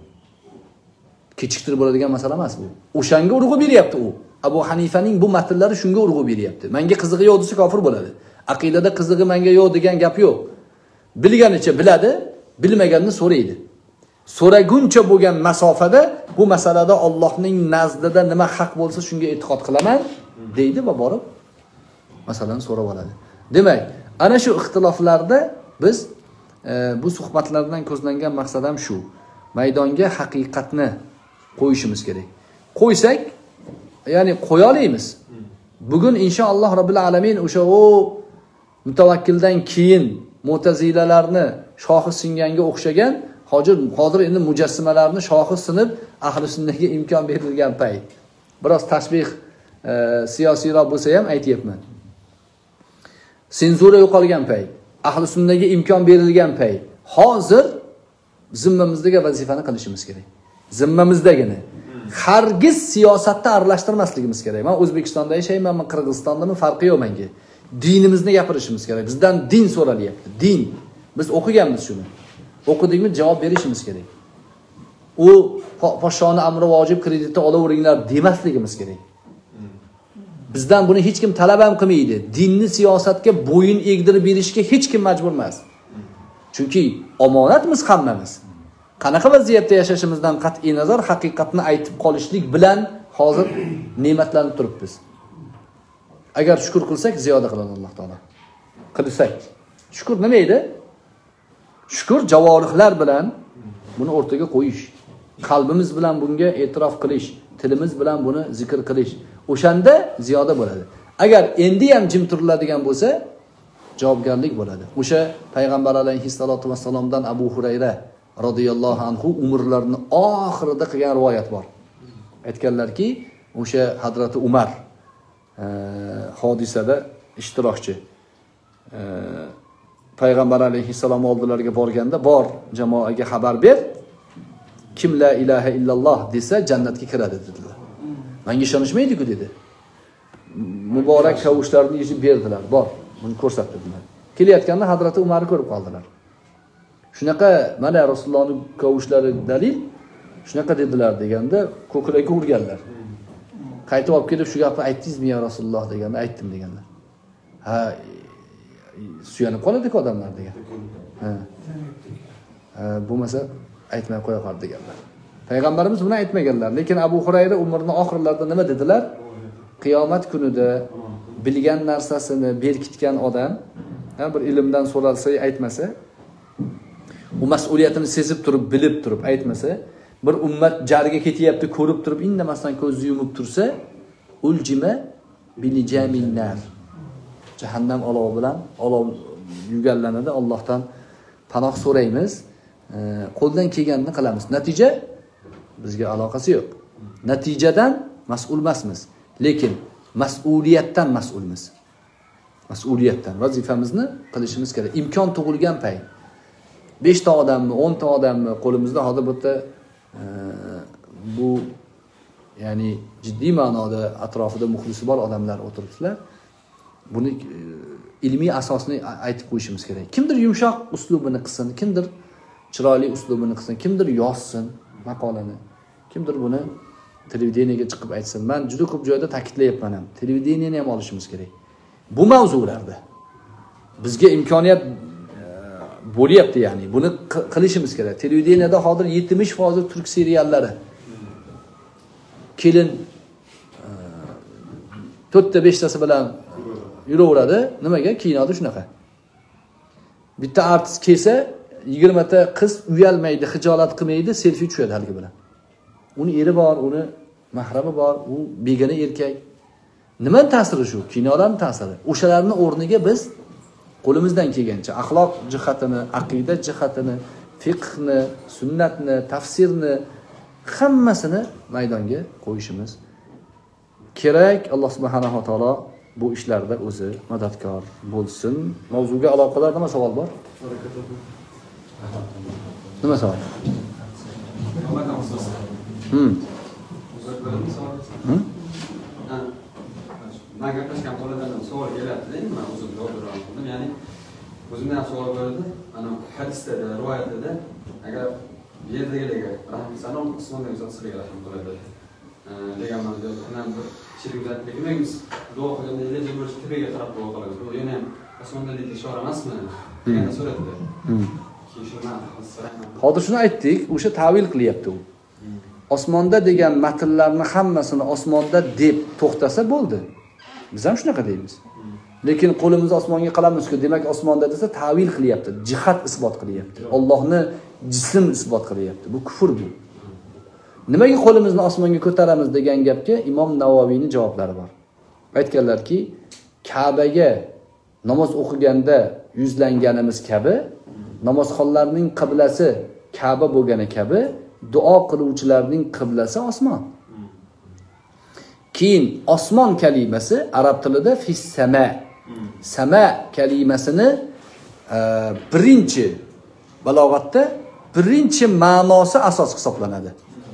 Kechiktirib bo'ladigan masala emas bu. O'shanga urg'u beryapti u. Abu Hanifaning bu matnlari shunga urg'u beryapti. Menga qizig'i yo'q desa kofir bo'ladi. Aqidada qizig'i menga yo'q degan gap yo'q. Bilganicha biladi, bilmaganini so'raydi. So'raguncha bo'lgan masofada bu masalada Allohning nazdida nima haq bo'lsa shunga e'tiqod qilaman deydi va borib masalani so'rab oladi. Demak, ana shu ixtiloflarda biz bu suhbatlardan ko'zlangan maqsad ham shu. Maydonga haqiqatni qo'yishimiz kerak. Qo'ysak, ya'ni qo'ya olamiz. Bugun inshaalloh Robbil alamin o'sha mutavakkildan keyin Mu'tazilalarni shohi singanga o'xshagan hozir endi mujassimalarni shohi sinib ahli sunnaga imkon berilgan payt. Biroz tashbih siyosiyroq bo'lsa ham aytayapman. Senzura yo'qolgan payt, ahli sunnaga imkon berilgan payt. Hozir zimmamizdagi vazifani qilishimiz kerak. Zimmamizdagini. Hargiz siyosatda aralashtirmasligimiz kerak. Men O'zbekistonda yashaymanmi, Qirg'izistondami farqi yo'q menga. Dinimizni gapirishimiz kerak. Bizdan din so'ralyapti. Din. Biz o'qiganmiz shuni. O'qidikmi javob berishimiz kerak. U poshshoni amri vojib kreditni olaveringlar demasligimiz kerak. Bizdan buni hech kim talab ham qilmaydi. Dinni siyosatga bo'yin egdirib berishga hech kim majbur emas. Chunki omonatmiz hammamiz. Qanaqa vaziyatda yashashimizdan qat'iy nazar haqiqatni aytib qolishlik bilan hozir ne'matlanib turibmiz. Agar shukr qilsak, ziyoda qiladi Alloh taolo. Qilsak. Shukr nima edi? Shukr javorihlar bilan buni o'rtaga qo'yish, qalbimiz bilan bunga e'tirof qilish, tilimiz bilan buni zikr qilish. O'shanda ziyoda bo'ladi. Agar endi ham jim turiladigan bo'lsa, javobgarlik bo'ladi. O'sha payg'ambar alayhissalatu vassalomdan Abu Hurayra radhiyallohu anhu umrlarini oxirida qilgan rivoyat bor. Aytganlarki, o'sha Hazrati Umar hodisada ishtirokchi. Payg'ambar alayhissalom oldilariga borganda, bor jamoaga xabar ber, kim la ilaha illalloh desa jannatga kiradi dedilar. Menga ishonishmaydi-ku dedi. Muborak kavushlarni yechib berdilar. Bor, buni ko'rsatdilar. Kelayotganda Hazrati Umarni ko'rib qoldilar. Shunaqa, mana Rasulullohning kavushlari dalil, shunaqa dedilar deganda ko'kragiga urganlar. Qaytib olib kelib shu gapni aytdingizmi ya Rasululloh deganda aytdim deganlar. Ha, suyanib qoladi-ku odamlar degan. Ha. Bo'lmasa aytmay qo'ya qol deganlar. Payg'ambarimiz buni aytmaganlar, lekin Abu Hurayra umrining oxirlarida nima dedilar? Qiyomat kunida bilgan narsasini berkitgan odam, bir ilmdan so'ralsa aytmasa, u mas'uliyatini sezib turib, bilib turib aytmasa, bir ummat jarga ketyapti, ko'rib turib, indamasdan ko'zni yumib tursa, uljima bilijamin nar. Jahannam olovi bilan olov yugallanadi. Allohdan panoh so'raymiz. Qo'ldan kelganini qilamiz. Natija bizga aloqasi yo'q. Natijadan mas'ul emasmiz, lekin mas'uliyatdan mas'ulmiz. Mas'uliyatdan vazifamizni qilishimiz kerak. Imkon tug'ilgan payt 5 ta odammi, 10 ta odammi qo'limizda hozir bu yerda bu ya'ni jiddiy ma'noda atrofida muxlisi bor odamlar o'tiribdilar. Buni ilmiy asosini aytib qo'yishimiz kerak. Kimdir yumshoq uslubini qilsin, kimdir chiroyli uslubini qilsin, kimdir yozsin maqolani, kimdir buni televideniyega chiqib aytsin. Men juda ko'p joyda ta'kidlayapman ham. Televideniyani ham olishimiz kerak. Bu mavzularda bizga imkoniyat bo'lyapti, ya'ni buni qilishimiz kerak. Televideniyada hozir 70% turk seriallari. Kelin 4 ta 5 tasi bilan yuraveradi. Nimaga? Kinoda shunaqa. Bitta artist kelsa, 20 ta qiz uyalmaydi, xijolat qilmaydi, selfie tushadi haligi bilan. Uni eri bor, uni mahrami bor, u begona erkak. Nima ta'siri shu? Kinodan ta'siri. O'shalarning o'rniga biz qo'limizdan kelgancha axloq jihatini, aqida jihatini, fiqhni, sunnatni, tafsirni hammasini maydonga qo'yishimiz kerak. Alloh subhanahu va taolo bu ishlarda o'zi madadkor bo'lsin. Mavzuga aloqador nima savol bor? Nima savol? man gaplashgan boladan savol kelyapti-da, men o'zim javob bera olmadim. Ya'ni o'zimdan ham savol bo'ldi. Ana hadisda, rivoyatda agar yerdagilarga rahmatsalom Usmonbek zotsiga rahmat bo'ladi. degan ma'noda ham bir shirik lekin biz duo qilganda iloji bo'lishi tepaga qarab duo qilamiz. Bu yana ham osmondagi ishora emasmi? degan so'radi. Hozir shuni aytdik, o'sha ta'vil qilyapti u. Osmonda degan matnlarni hammasini osmonda deb to'xtasa bo'ldi. Biz ham shunaqa deymiz. Lekin qo'limizni osmonga qilamiz-ku, demak osmonda desa ta'vil qilyapti, jihat isbot qilyapti. Allohni jism isbot qilyapti. Bu kufr bu. Nimaga qo'limizni osmonga ko'taramiz degan gapga Imom Navaviyning javoblari bor. Aytganlarki, Ka'baga namoz o'qiganda yuzlanganimiz kabi, namozxonlarning qiblasi Ka'ba bo'lgani kabi, duo qiluvchilarning qiblasi osmon. Keyin osmon kalimasi arab tilida fis sama. Sama kalimasini birinchi balog'atda birinchi ma'nosi asos hisoblanadi.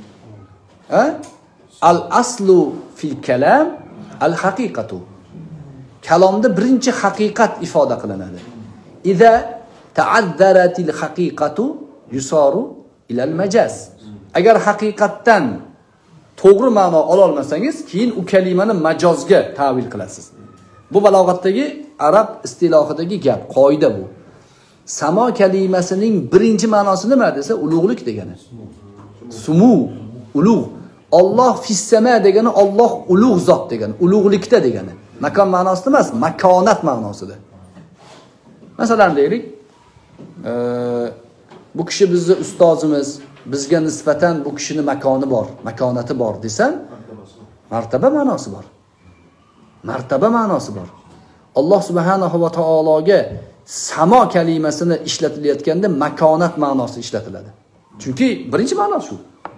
Al aslu fil kalam al haqiqatu. Kalomda birinchi haqiqat ifoda qilinadi. Iza ta'azzaratil haqiqatu yusaru ila al majaz. Agar haqiqatdan to'g'ri ma'no ola olmasangiz, keyin u kalimani majozga ta'vil qilasiz. Bu balog'atdagi arab istilohidagi gap, qoida bu. Samo kalimasining birinchi ma'nosi nima desa, ulug'lik degani. Sumu, ulug'. Alloh fissama degani Alloh ulug' zot degani, ulug'likda degani. Makon ma'nosida emas, makonat ma'nosida. Masalan deylik, bu kishi bizning ustozimiz, bizga nisbatan bu kishining makoni bor, makonati bor desam, martaba ma'nosi bor. Martaba ma'nosi bor. Alloh subhanahu va taologa samo kalimasini ishlatilayotganda makonat ma'nosi ishlatiladi. Chunki birinchi ma'no shu.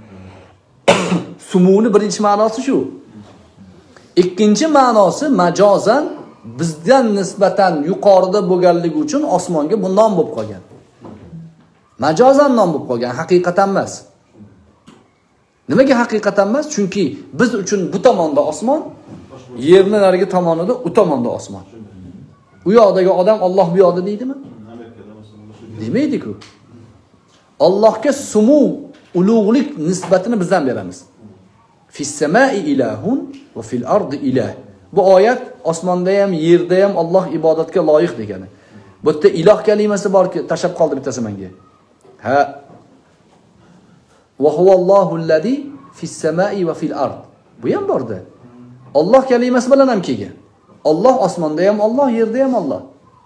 Sumuni birinchi ma'nosi shu. Ikkinchi ma'nosi majozan bizdan nisbatan yuqorida bo'lganligi uchun osmonga bu nom bo'lib qolgan. Majozan nom bo'lib qolgan, haqiqatan emas. Nimaga haqiqatan emas? Chunki biz uchun bu tomonda osmon, yerning narigi tomonida u tomonda osmon. U yoqdagi odam Alloh bu yoqda deydimi? Demaydi-ku. Allohga sumu, ulug'lik nisbatini bizdan beramiz. Fis samai ilahun va fil ardi ilah. Bu oyat osmonda ham, yerda ham Alloh ibodatga loyiq degani. Bu yerda iloh kalimasi borki, tashab qoldi bittasi menga. Ha. Va huvallohu allazi fis samai va fil ard. Bu ham borda. Alloh kalimasi bilan ham kelgan. Alloh osmonda ham Alloh, yerda ham Alloh.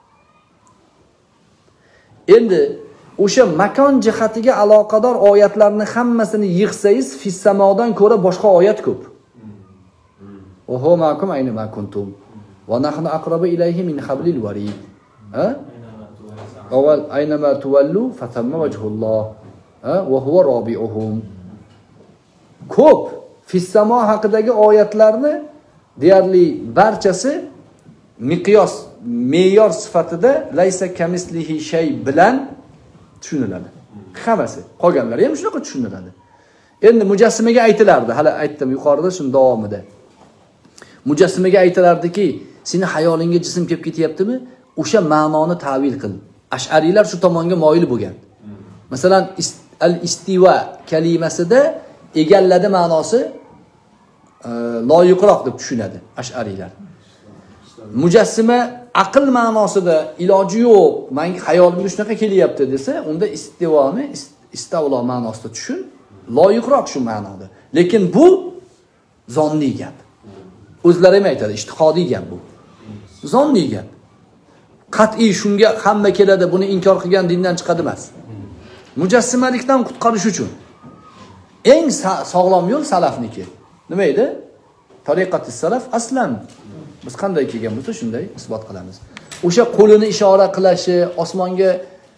Endi o'sha makon jihatiga aloqador oyatlarni hammasini yig'sangiz, fis samodan ko'ra boshqa oyat ko'p. Oho ma'kum ayna ma kuntum va nahnu aqrabu ilayhi min hablil warid. Ha? Avval ayna ma tuwallu fatamma wajhulloh. Ha? Va huwa rabi'uhum. Ko'p fis samo haqidagi oyatlarni deyarli barchasi miqyos, me'yor sifatida laysa kamislihi shay bilan tushuniladi. Hammasi. Qolganlari ham shunaqa tushuniladi. Endi mujassimaga aytilardi, hali aytdim yuqorida shun davomida. Mujassimaga aytilardiki, seni hayolingga jism kelib ketyaptimi? O'sha ma'noni ta'vil qil. Ash'ariylar shu tomonga moyil bo'lgan. Masalan, al-istiwa kalimasida egalladi ma'nosi loyiqroq deb tushunadi ash'ariylar. Mujassima aql ma'nosida iloji yo'q, menga hayolimga shunaqa kelyapti desa, unda istivoni istavlo ma'nosida tushun, loyiqroq shu ma'noda. Lekin bu zonni gap. O'zlari ham aytadi, ijtihodiy gap bu. Zonni gap. Qat'iy shunga hamma keladi, buni inkor qilgan dindan chiqadi emas. Mujassimalikdan qutqarish uchun eng sog'lom yo'l salafniki. Nima edi? Tariqatis salaf aslan. Biz qanday kelgan bo'lsa shunday isbot qilamiz. O'sha qo'lini ishora qilashi, osmonga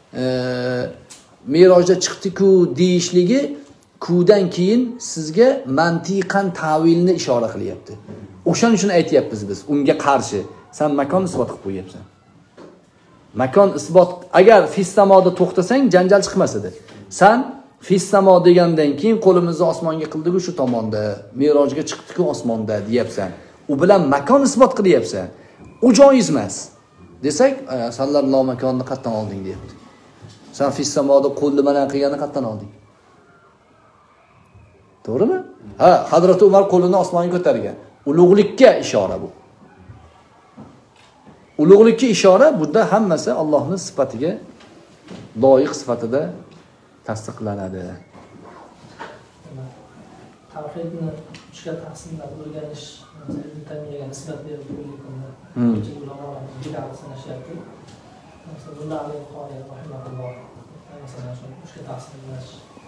Mirojda chiqdi-ku deyishligi kudan keyin sizga mantiqan ta'vilni ishora qilyapti. O'shaning uchun aytayapmiz biz, unga qarshi. Sen makon isbot qilib qo'yapsan. Makon isbot, agar fis samoda to'xtasang janjal chiqmas edi. Sen fis samo degandan keyin qo'limizni osmonga qildik-ku shu tomonda, Mirojga chiqdi-ku osmonda deyapsan. u bilan makon isbot qilyapsan, u joiz emas desak, sanlar lo makonni qayerdan olding deyapti. Sen fissamoda qo'lni bilan qilganni qayerdan olding? To'g'rimi? Ha, Hazrat Umar qo'lini osmonga ko'targan. Ulug'likka ishora bu. Ulug'likka ishora, bunda hammasi Allohning sifatiga loyiq sifatida tasdiqlanadi. Tavhidni uchga taqsimlab o'rganish, ta'minga nisbat berib qo'yilganda, ko'pchilik ulamolar bid'at sanashyapti. Masalan, bunda Ali Buxoriy rahimahulloh masalan shu uchga taqsimlash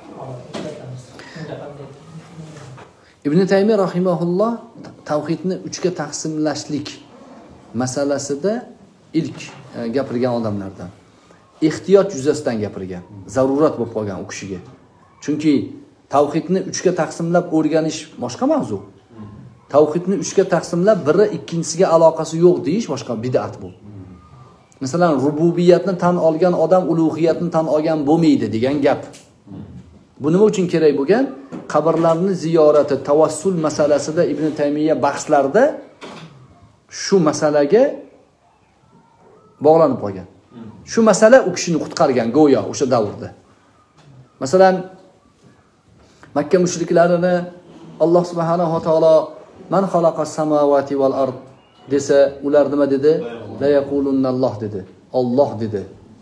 Ibn Taymiy rahimahulloh tavhidni uchga taqsimlashlik masalasida ilk gapirgan odamlardan. Ehtiyoj yuzasidan gapirgan, zarurat bo'lib qolgan u kishiga. Chunki tavhidni uchga taqsimlab o'rganish boshqa mavzu. Tavhidni uchga taqsimlab biri ikkinchisiga aloqasi yo'q deyish boshqa bid'at bu. Masalan, rububiyatni tan olgan odam ulug'iyatni tan olgan bo'lmaydi degan gap. Bu nima uchun kerak bo'lgan? Qabrlarni ziyorati, tavassul masalasida Ibn Taymiya bahslarda shu masalaga bog'lanib qolgan. Shu masala u kishini qutqargan go'yo o'sha davrda. Masalan, Makka mushriklarini Alloh subhanahu va taolo man xalaqas samawati val ard desa, ular nima dedi? La yaqulunalloh dedi. Alloh dedi.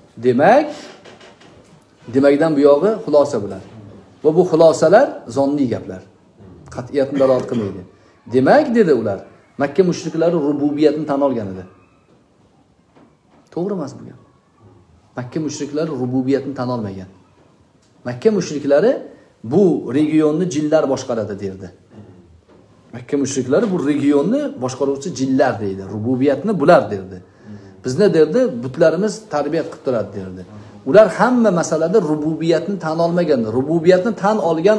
Demakdan bu yog'i xulosa bular. Va bu xulosalar zonni gaplar. Qat'iyatni dalolat qilmaydi. Demak dedi ular, Makka mushriklari rububiyatni tan olgan edi. To'g'ri emas bu gap. Makka mushriklari rububiyatni tan olmagan. Makka mushriklari bu regionni jinlar boshqaradi derdi. Makka mushriklari bu regionni boshqaruvchi jinlar deydi. Rububiyatni bular derdi. Bizni derdi, butlarimiz tarbiyat qilib turadi derdi. Ular hamma masalada rububiyatni tan olmagan. Rububiyatni tan olgan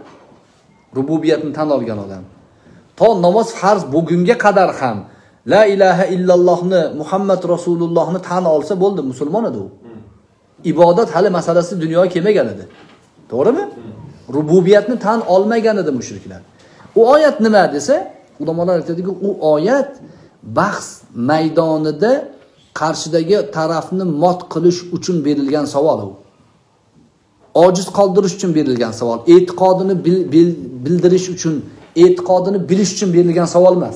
odam to namoz farz bo'lgunga qadar ham la ilaha illallohni, Muhammad Rasulullohni tan olsa bo'ldi, musulmon edi u. Ibodat hali masalasi dunyoga kelmagan edi. To'g'rimi? Rububiyatni tan olmagan edi mushriklar. U oyat nima desa, ulamolar aytadiki, u oyat bahs maydonida qarshidagi tarafni mot qilish uchun berilgan savol u. Ojiz qoldirish uchun berilgan savol, e'tiqodini bildirish uchun, e'tiqodini bilish uchun berilgan savol emas.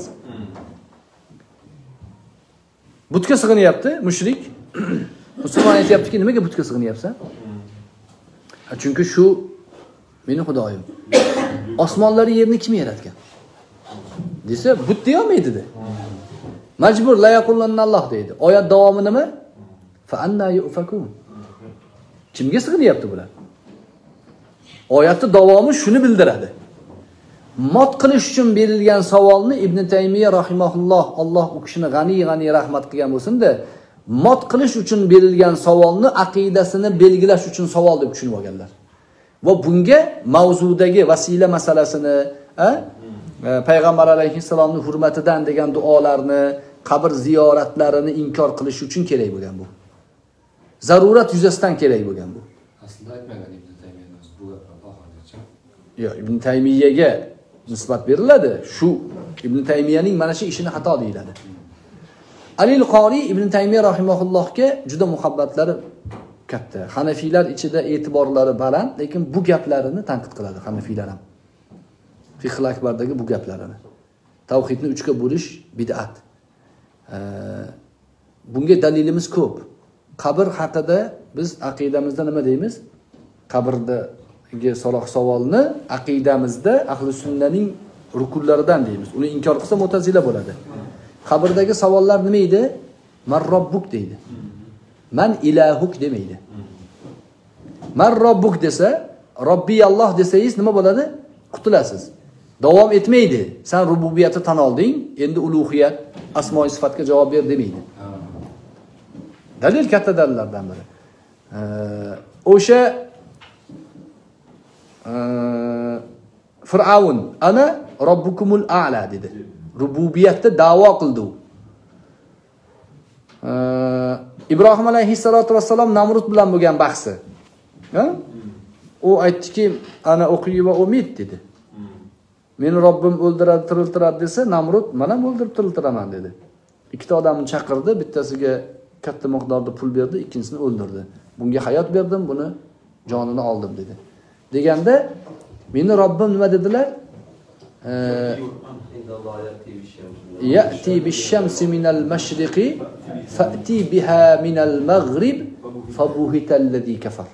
Butga sig'inyapti mushrik. Musulmon aytayaptiki, nimaga butga sig'inyapsan? Chunki shu meni xudoyim. Osmonlar yerni kim yaratgan? Desa, but deya olmaydi dedi. Majbur la yaqullanalloh deydi. Oyat davomi nima? Fa anna yufakun. Kimga sig'inyapti bular? Oyatning davomi shuni bildiradi. Mot qilish uchun berilgan savolni Ibn Taymiya rahimahulloh, Alloh u kishini g'ani rahmat qilgan bo'lsin-da, mot qilish uchun berilgan savolni aqidasini belgilash uchun savol deb tushunib olganlar. Va bunga mavzudagi vasila masalasini, payg'ambar alayhissalomning hurmatidan degan duolarni, qabr ziyoratlarini inkor qilish uchun kerak bo'lgan bu. Zarurat yuzasidan kerak bo'lgan bu. Aslida aytmagan Ibn Taymiya bu gaplarni. Yo'q, Ibn Taymiyaga nisbat beriladi. Shu Ibn Taymiyaning mana shu ishini xato deyiladi. Ali al-Qori Ibn Taymiya rahimahullohga juda muhabbatlari katta. Hanafiylar ichida e'tiborlari baland, lekin bu gaplarini tanqid qiladi Hanafiylar ham. Fiqh akbardagi bu gaplarini. Tavhidni uchga bo'lish bid'at. Bunga dalilimiz ko'p. Qabr haqida biz aqidamizda nima deymiz? Qabrdagi so'roq savolni aqidamizda ahli sunnaning rukunlaridan deymiz. Uni inkor qilsa mu'tazila bo'ladi. Qabrdagi savollar nima edi? Man robbuk deydi. Man ilahuk demaydi. Man robbuk desa, Robbi Alloh desangiz nima bo'ladi? Qutulasiz. Davom etmaydi. Sen rububiyatni tan olding, endi ulug'iyat, asmo-i sifatga javob ber demaydi. Dalil katta dalillardan biri. O'sha Fir'avn ana robbukumul a'la dedi. Rububiyatda da'vo qildi u. Ibrohim alayhissalatu vassalom Namrud bilan bo'lgan bahsi. U aytdiki, ana o'qiy va umid dedi. Meni Robbim o'ldiradi, tiriltiradi desa, Namrud mana o'ldirib tiriltiraman dedi. Ikkita odamni chaqirdi, bittasiga katta miqdorda pul berdi, ikkinchisini o'ldirdi. Bunga hayot berdim, buni jonini oldim dedi. Deganda meni Robbim nima dedilar? Ya'ti bish-shamsi minal mashriqi fa'ti biha minal maghrib fabuhita allazi kafar.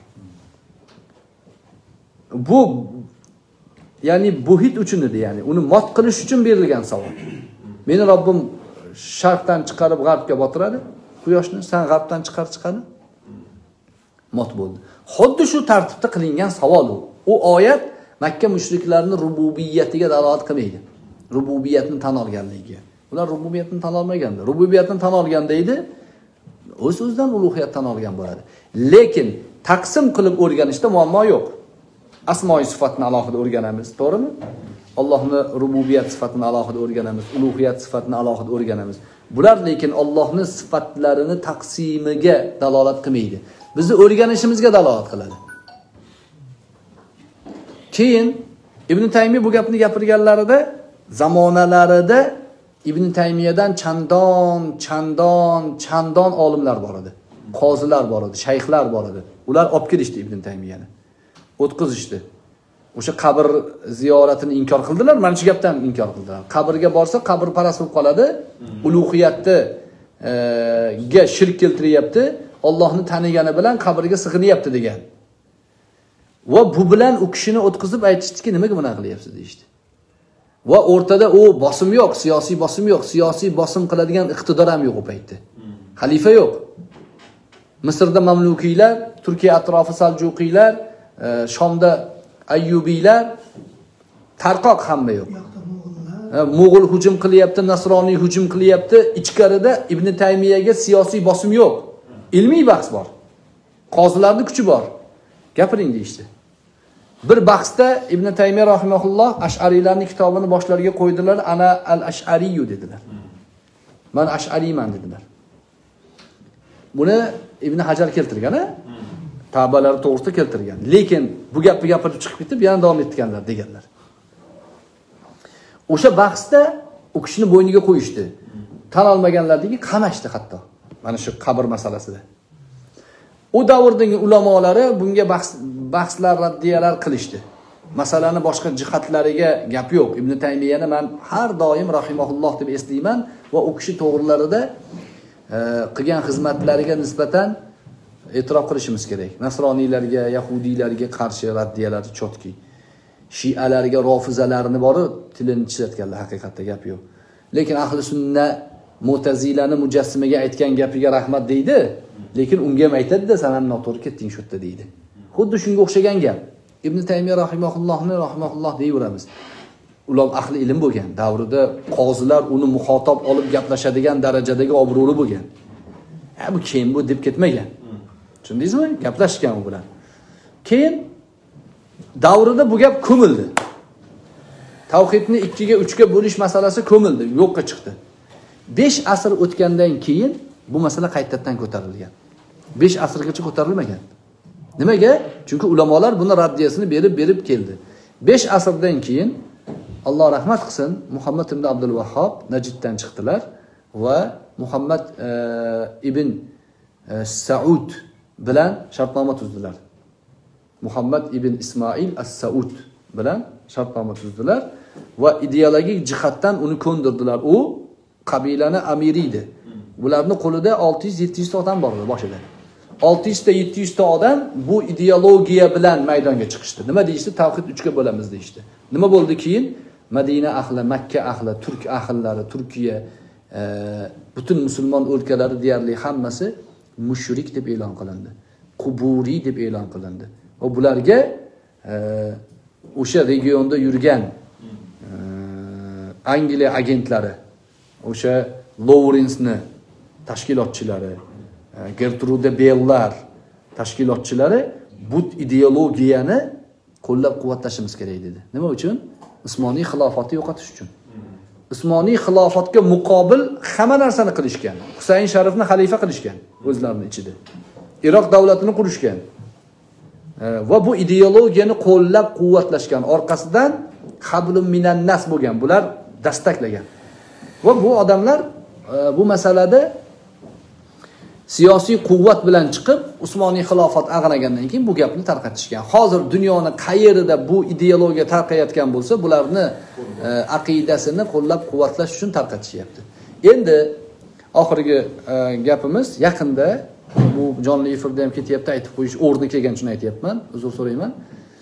Bu ya'ni buhit uchun edi, ya'ni uni mot qilish uchun berilgan savol. Meni Robbim sharqdan chiqarib g'arbga botiradi, quyoshni sen g'arbdan chiqaradi. Mot bo'ldi. Xuddi shu tartibda qilingan savol u. U oyat Makka mushriklarini rububiyatiga dalolat qilmaydi. Rububiyatni tan olganligiga. Ular rububiyatni tan olmaganda, rububiyatni tan olganda edi, o'z-o'zidan ulug'iyat tan olgan bo'ladi. Lekin taqsim qilib o'rganishda muammo yo'q. Asmo-i sifatni alohida o'rganamiz, to'g'rimi? Allohning rububiyat sifatini alohida o'rganamiz, ulug'iyat sifatini alohida o'rganamiz. Bular lekin Allohning sifatlarini taqsimiga dalolat qilmaydi. Bizni o'rganishimizga dalolat qiladi. Keyin Ibn Taymiy bu gapni gapirganlarida zamonalarida Ibn Taymiyadan chandon olimlar bor edi. Qozilar bor edi, shayxlar bor edi. Ular olib kelishdi Ibn Taymiyani. O'tkazishdi. O'sha qabr ziyoratini inkor qildilar, mana shu gapdan inkor qildilar. Qabrga borsa qabr parast bo'lib qoladi, ulug'iyatni ga shirk keltiryapti, Allohni tanigani bilan qabrga sig'inyapti degan. Va bu bilan u kishini o'tkazib aytishdiki, nimaga buni qilyapsiz deydi. Va o'rtada u bosim yo'q, siyosiy bosim yo'q, siyosiy bosim qiladigan iqtidor ham yo'q u paytda. Xalifa yo'q. Misrda mamlukiylar, Turkiya atrofi saljuqiylar, Shomda Ayyubiylar, tarqoq hamma yo'q. Mo'g'ul hujum qilyapti, Nasroniy hujum qilyapti. Ichkarida Ibn Taymiyaga siyosiy bosim yo'q. Ilmiy bahs bor. Qozilarning kuchi bor. Gapiring deydi. Bir bahsda Ibn Taymiya rahimahulloh Ash'ariylarning kitobini boshlariga qo'ydilar, ana al-Ash'ariyu dedilar. Men Ash'ariyman dedilar. Buni Ibn Hajar keltirgan, Tavbalar to'g'risida keltirgan. Lekin bu gapni gapirib chiqib ketib, yana davom etganlar deganlar. O'sha bahsda u kishini bo'yniga qo'yishdi. Tan olmaganlardagi qamashdi hatto. Mana shu qabr masalasida. U davrdagi ulamolari bunga bahslar, raddiyalar qilishdi. Masalani boshqa jihatlariga gap yo'q. Ibn Taymiyani men har doim rahimahulloh deb eslayman va u kishi to'g'rilarida qilgan xizmatlariga nisbatan e'tirof qilishimiz kerak. Nasroniylarga, yahudiylarga qarshi raddiyalari chotki. Shialarga, rofizalarni borib tilini chishatganlar, haqiqatda gap yo'q. Lekin ahli sunna Mu'tazilani mujassimaga aytgan gapiga rahmat deydi, lekin unga ham aytadi-da, "Sanan noto'g'ri ketding shu yerda" deydi. Xuddi shunga o'xshagan gap. Ibn Taymiya rahimahulloh deyveramiz. Ular ahli ilm bo'lgan. Davrida qozilar uni muxotob olib gaplashadigan darajadagi obro'li bo'lgan. Bu keyin bu deb ketmagan. Tushundingizmi? Gaplashgan u bilan. Keyin davrida bu gap ko'mildi. Tavhidni 2 ga 3 ga bo'lish masalasi ko'mildi, yo'qqa chiqdi. 5 asr o'tgandan keyin bu masala qaytadan ko'tarilgan. 5 asrgacha ko'tarilmagan. Nimaga? Chunki ulamolar buni raddiyasini berib keldi. 5 asrdan keyin Alloh rahmat qilsin, Muhammad ibn Abdul Vahhab Najddan chiqdilar va Muhammad ibn Saud bilan shartnoma tuzdilar. Muhammad ibn Ismoil as-Saud bilan shartnoma tuzdilar va ideologik jihatdan uni ko'ndirdilar. U qabilani amiri edi. Ularning qo'lida 600-700 ta odam bor edi boshida. 600 ta 700 ta odam bu ideologiya bilan maydonga chiqishdi. Nima deyishdi? Tavhid 3 ga bo'lamiz deyishdi. Nima bo'ldi keyin? Madina ahli, Makka ahli, Turk ahllari, Turkiya, butun musulmon o'lkalari deyarli hammasi mushrik deb e'lon qilindi. Quburiy deb e'lon qilindi. Va bularga o'sha regionda yurgan Angliya agentlari, o'sha Lawrence tashkilotchilari, Gertrude Belllar tashkilotchilari bu ideologiyani qo'llab-quvvatlashimiz kerak dedi. Nima uchun? Usmoniy xilofatni yo'qotish uchun. Usmoniy xilofatga muqobil hamma narsani qilishgan. Husayn Sharifni xalifa qilishgan o'zlarining ichida. Iroq davlatini qurishgan. Va bu ideologiyani qo'llab-quvvatlashgan. Orqasidan qablun minan nas bo'lgan. Bular dastaklagan. Va bu odamlar bu masalada siyosiy quvvat bilan chiqib Usmoniy xilofat ag'anagandan keyin bu gapni tarqatishgan. Hozir dunyoni qayerida bu ideologiya tarqayotgan bo'lsa, bularni aqidasini qo'llab-quvvatlash uchun tarqatishyapti. Endi oxirgi gapimiz yaqinda bu jonli efirda ham ketyapti, aytib qo'yish o'rni kelgan uchun aytyapman, uzr so'rayman.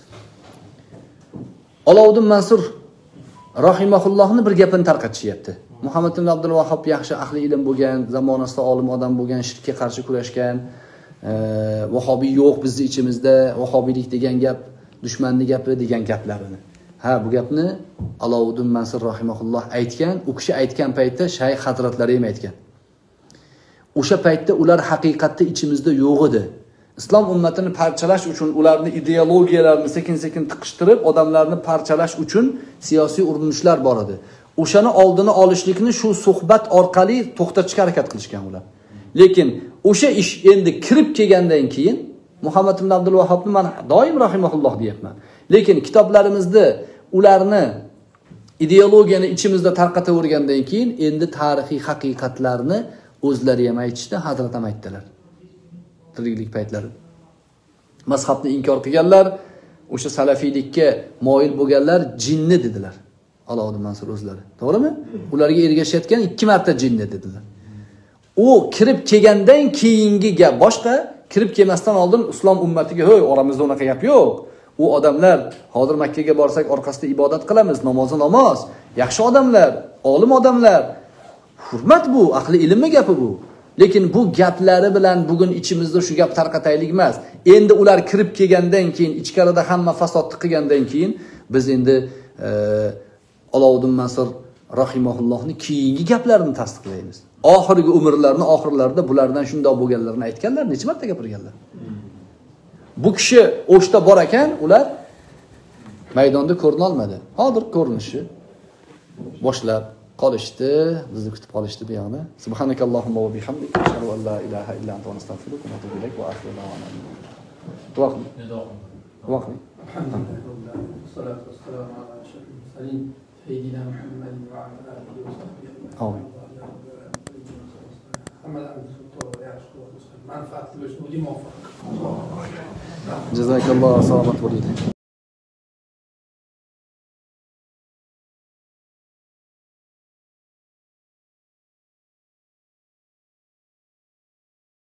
Alovuddin Mansur rahimahullohni bir gapini tarqatishyapti. Muhammad ibn Abdul Vahhab yaxshi ahli ilm bo'lgan, zamonasida olim odam bo'lgan, shirkka qarshi kurashgan, vahobiy yo'q bizning ichimizda, vahobiylik degan gap dushmanni gapi degan gaplarini. Ha, bu gapni Alovuddin Mansur rahimahulloh aytgan, u kishi aytgan paytda Shayx hazratlari ham aytgan. O'sha paytda ular haqiqatda ichimizda yo'q edi. Islom ummatini parchalash uchun, ularni ideologiyalarini sekin-sekin tiqishtirib, odamlarni parchalash uchun siyosiy urinishlar bor edi. O'shani oldini olishlikni shu suhbat orqali to'xtatishga harakat qilishgan ular. Lekin o'sha ish endi kirib kelgandan keyin Muhammad ibn Abdul Vahhobni men doim rahimahulloh deyapman. Lekin kitoblarimizda ularni ideologiyani ichimizda tarqatavergandan keyin endi tarixiy haqiqatlarni o'zlari ham aytishdi, hazrat ham aytdilar. Tiriklik paytlari. Mazhabni inkor qilganlar, o'sha salafiylikka moyil bo'lganlar jinni dedilar. Alovuddin Mansur o'zlari. To'g'rimi? Ularga ergashayotgan 2 marta jinni dedilar. U kirib kelgandan keyingi gap boshqa, kirib kelmasdan oldin islom ummatiga "Hoy, oramizda unaqa gap yo'q. U odamlar hozir Makka ga borsak orqasida ibodat qilamiz, namoz, yaxshi odamlar, olim odamlar. Hurmat bu, ahli ilmning gapi bu. Lekin bu gaplari bilan bugun ichimizda shu gap tarqataylik emas. Endi ular kirib kelgandan keyin, ichkarida hamma fasodni qilgandan keyin biz endi Alovuddin Mansur rahimahullohni keyingi gaplarini tasdiqlaymiz. Oxirgi umrlarini oxirlarida bulardan shunday bo'lganlarini aytganlar, necha marta gapirganlar. Bu kishi o'shda bor ekan, ular maydonda ko'rina olmadi. Hozir ko'rinishi boshlab qolishdi, bizni kutib qolishdi bu yoqda. Subhanakallohumma va bihamdika, ashhadu an la ilaha illa anta astaghfiruka va atubu ilayk va akhiru da'wana. Vaqt. Salatu wassalamu ala ashrafil mursalin sayyidina Muhammadin va ala alihi va sahbihi. Amin. Manfaatli bo'lsin, muvaffaq. Jazakallohu salomat bo'ling.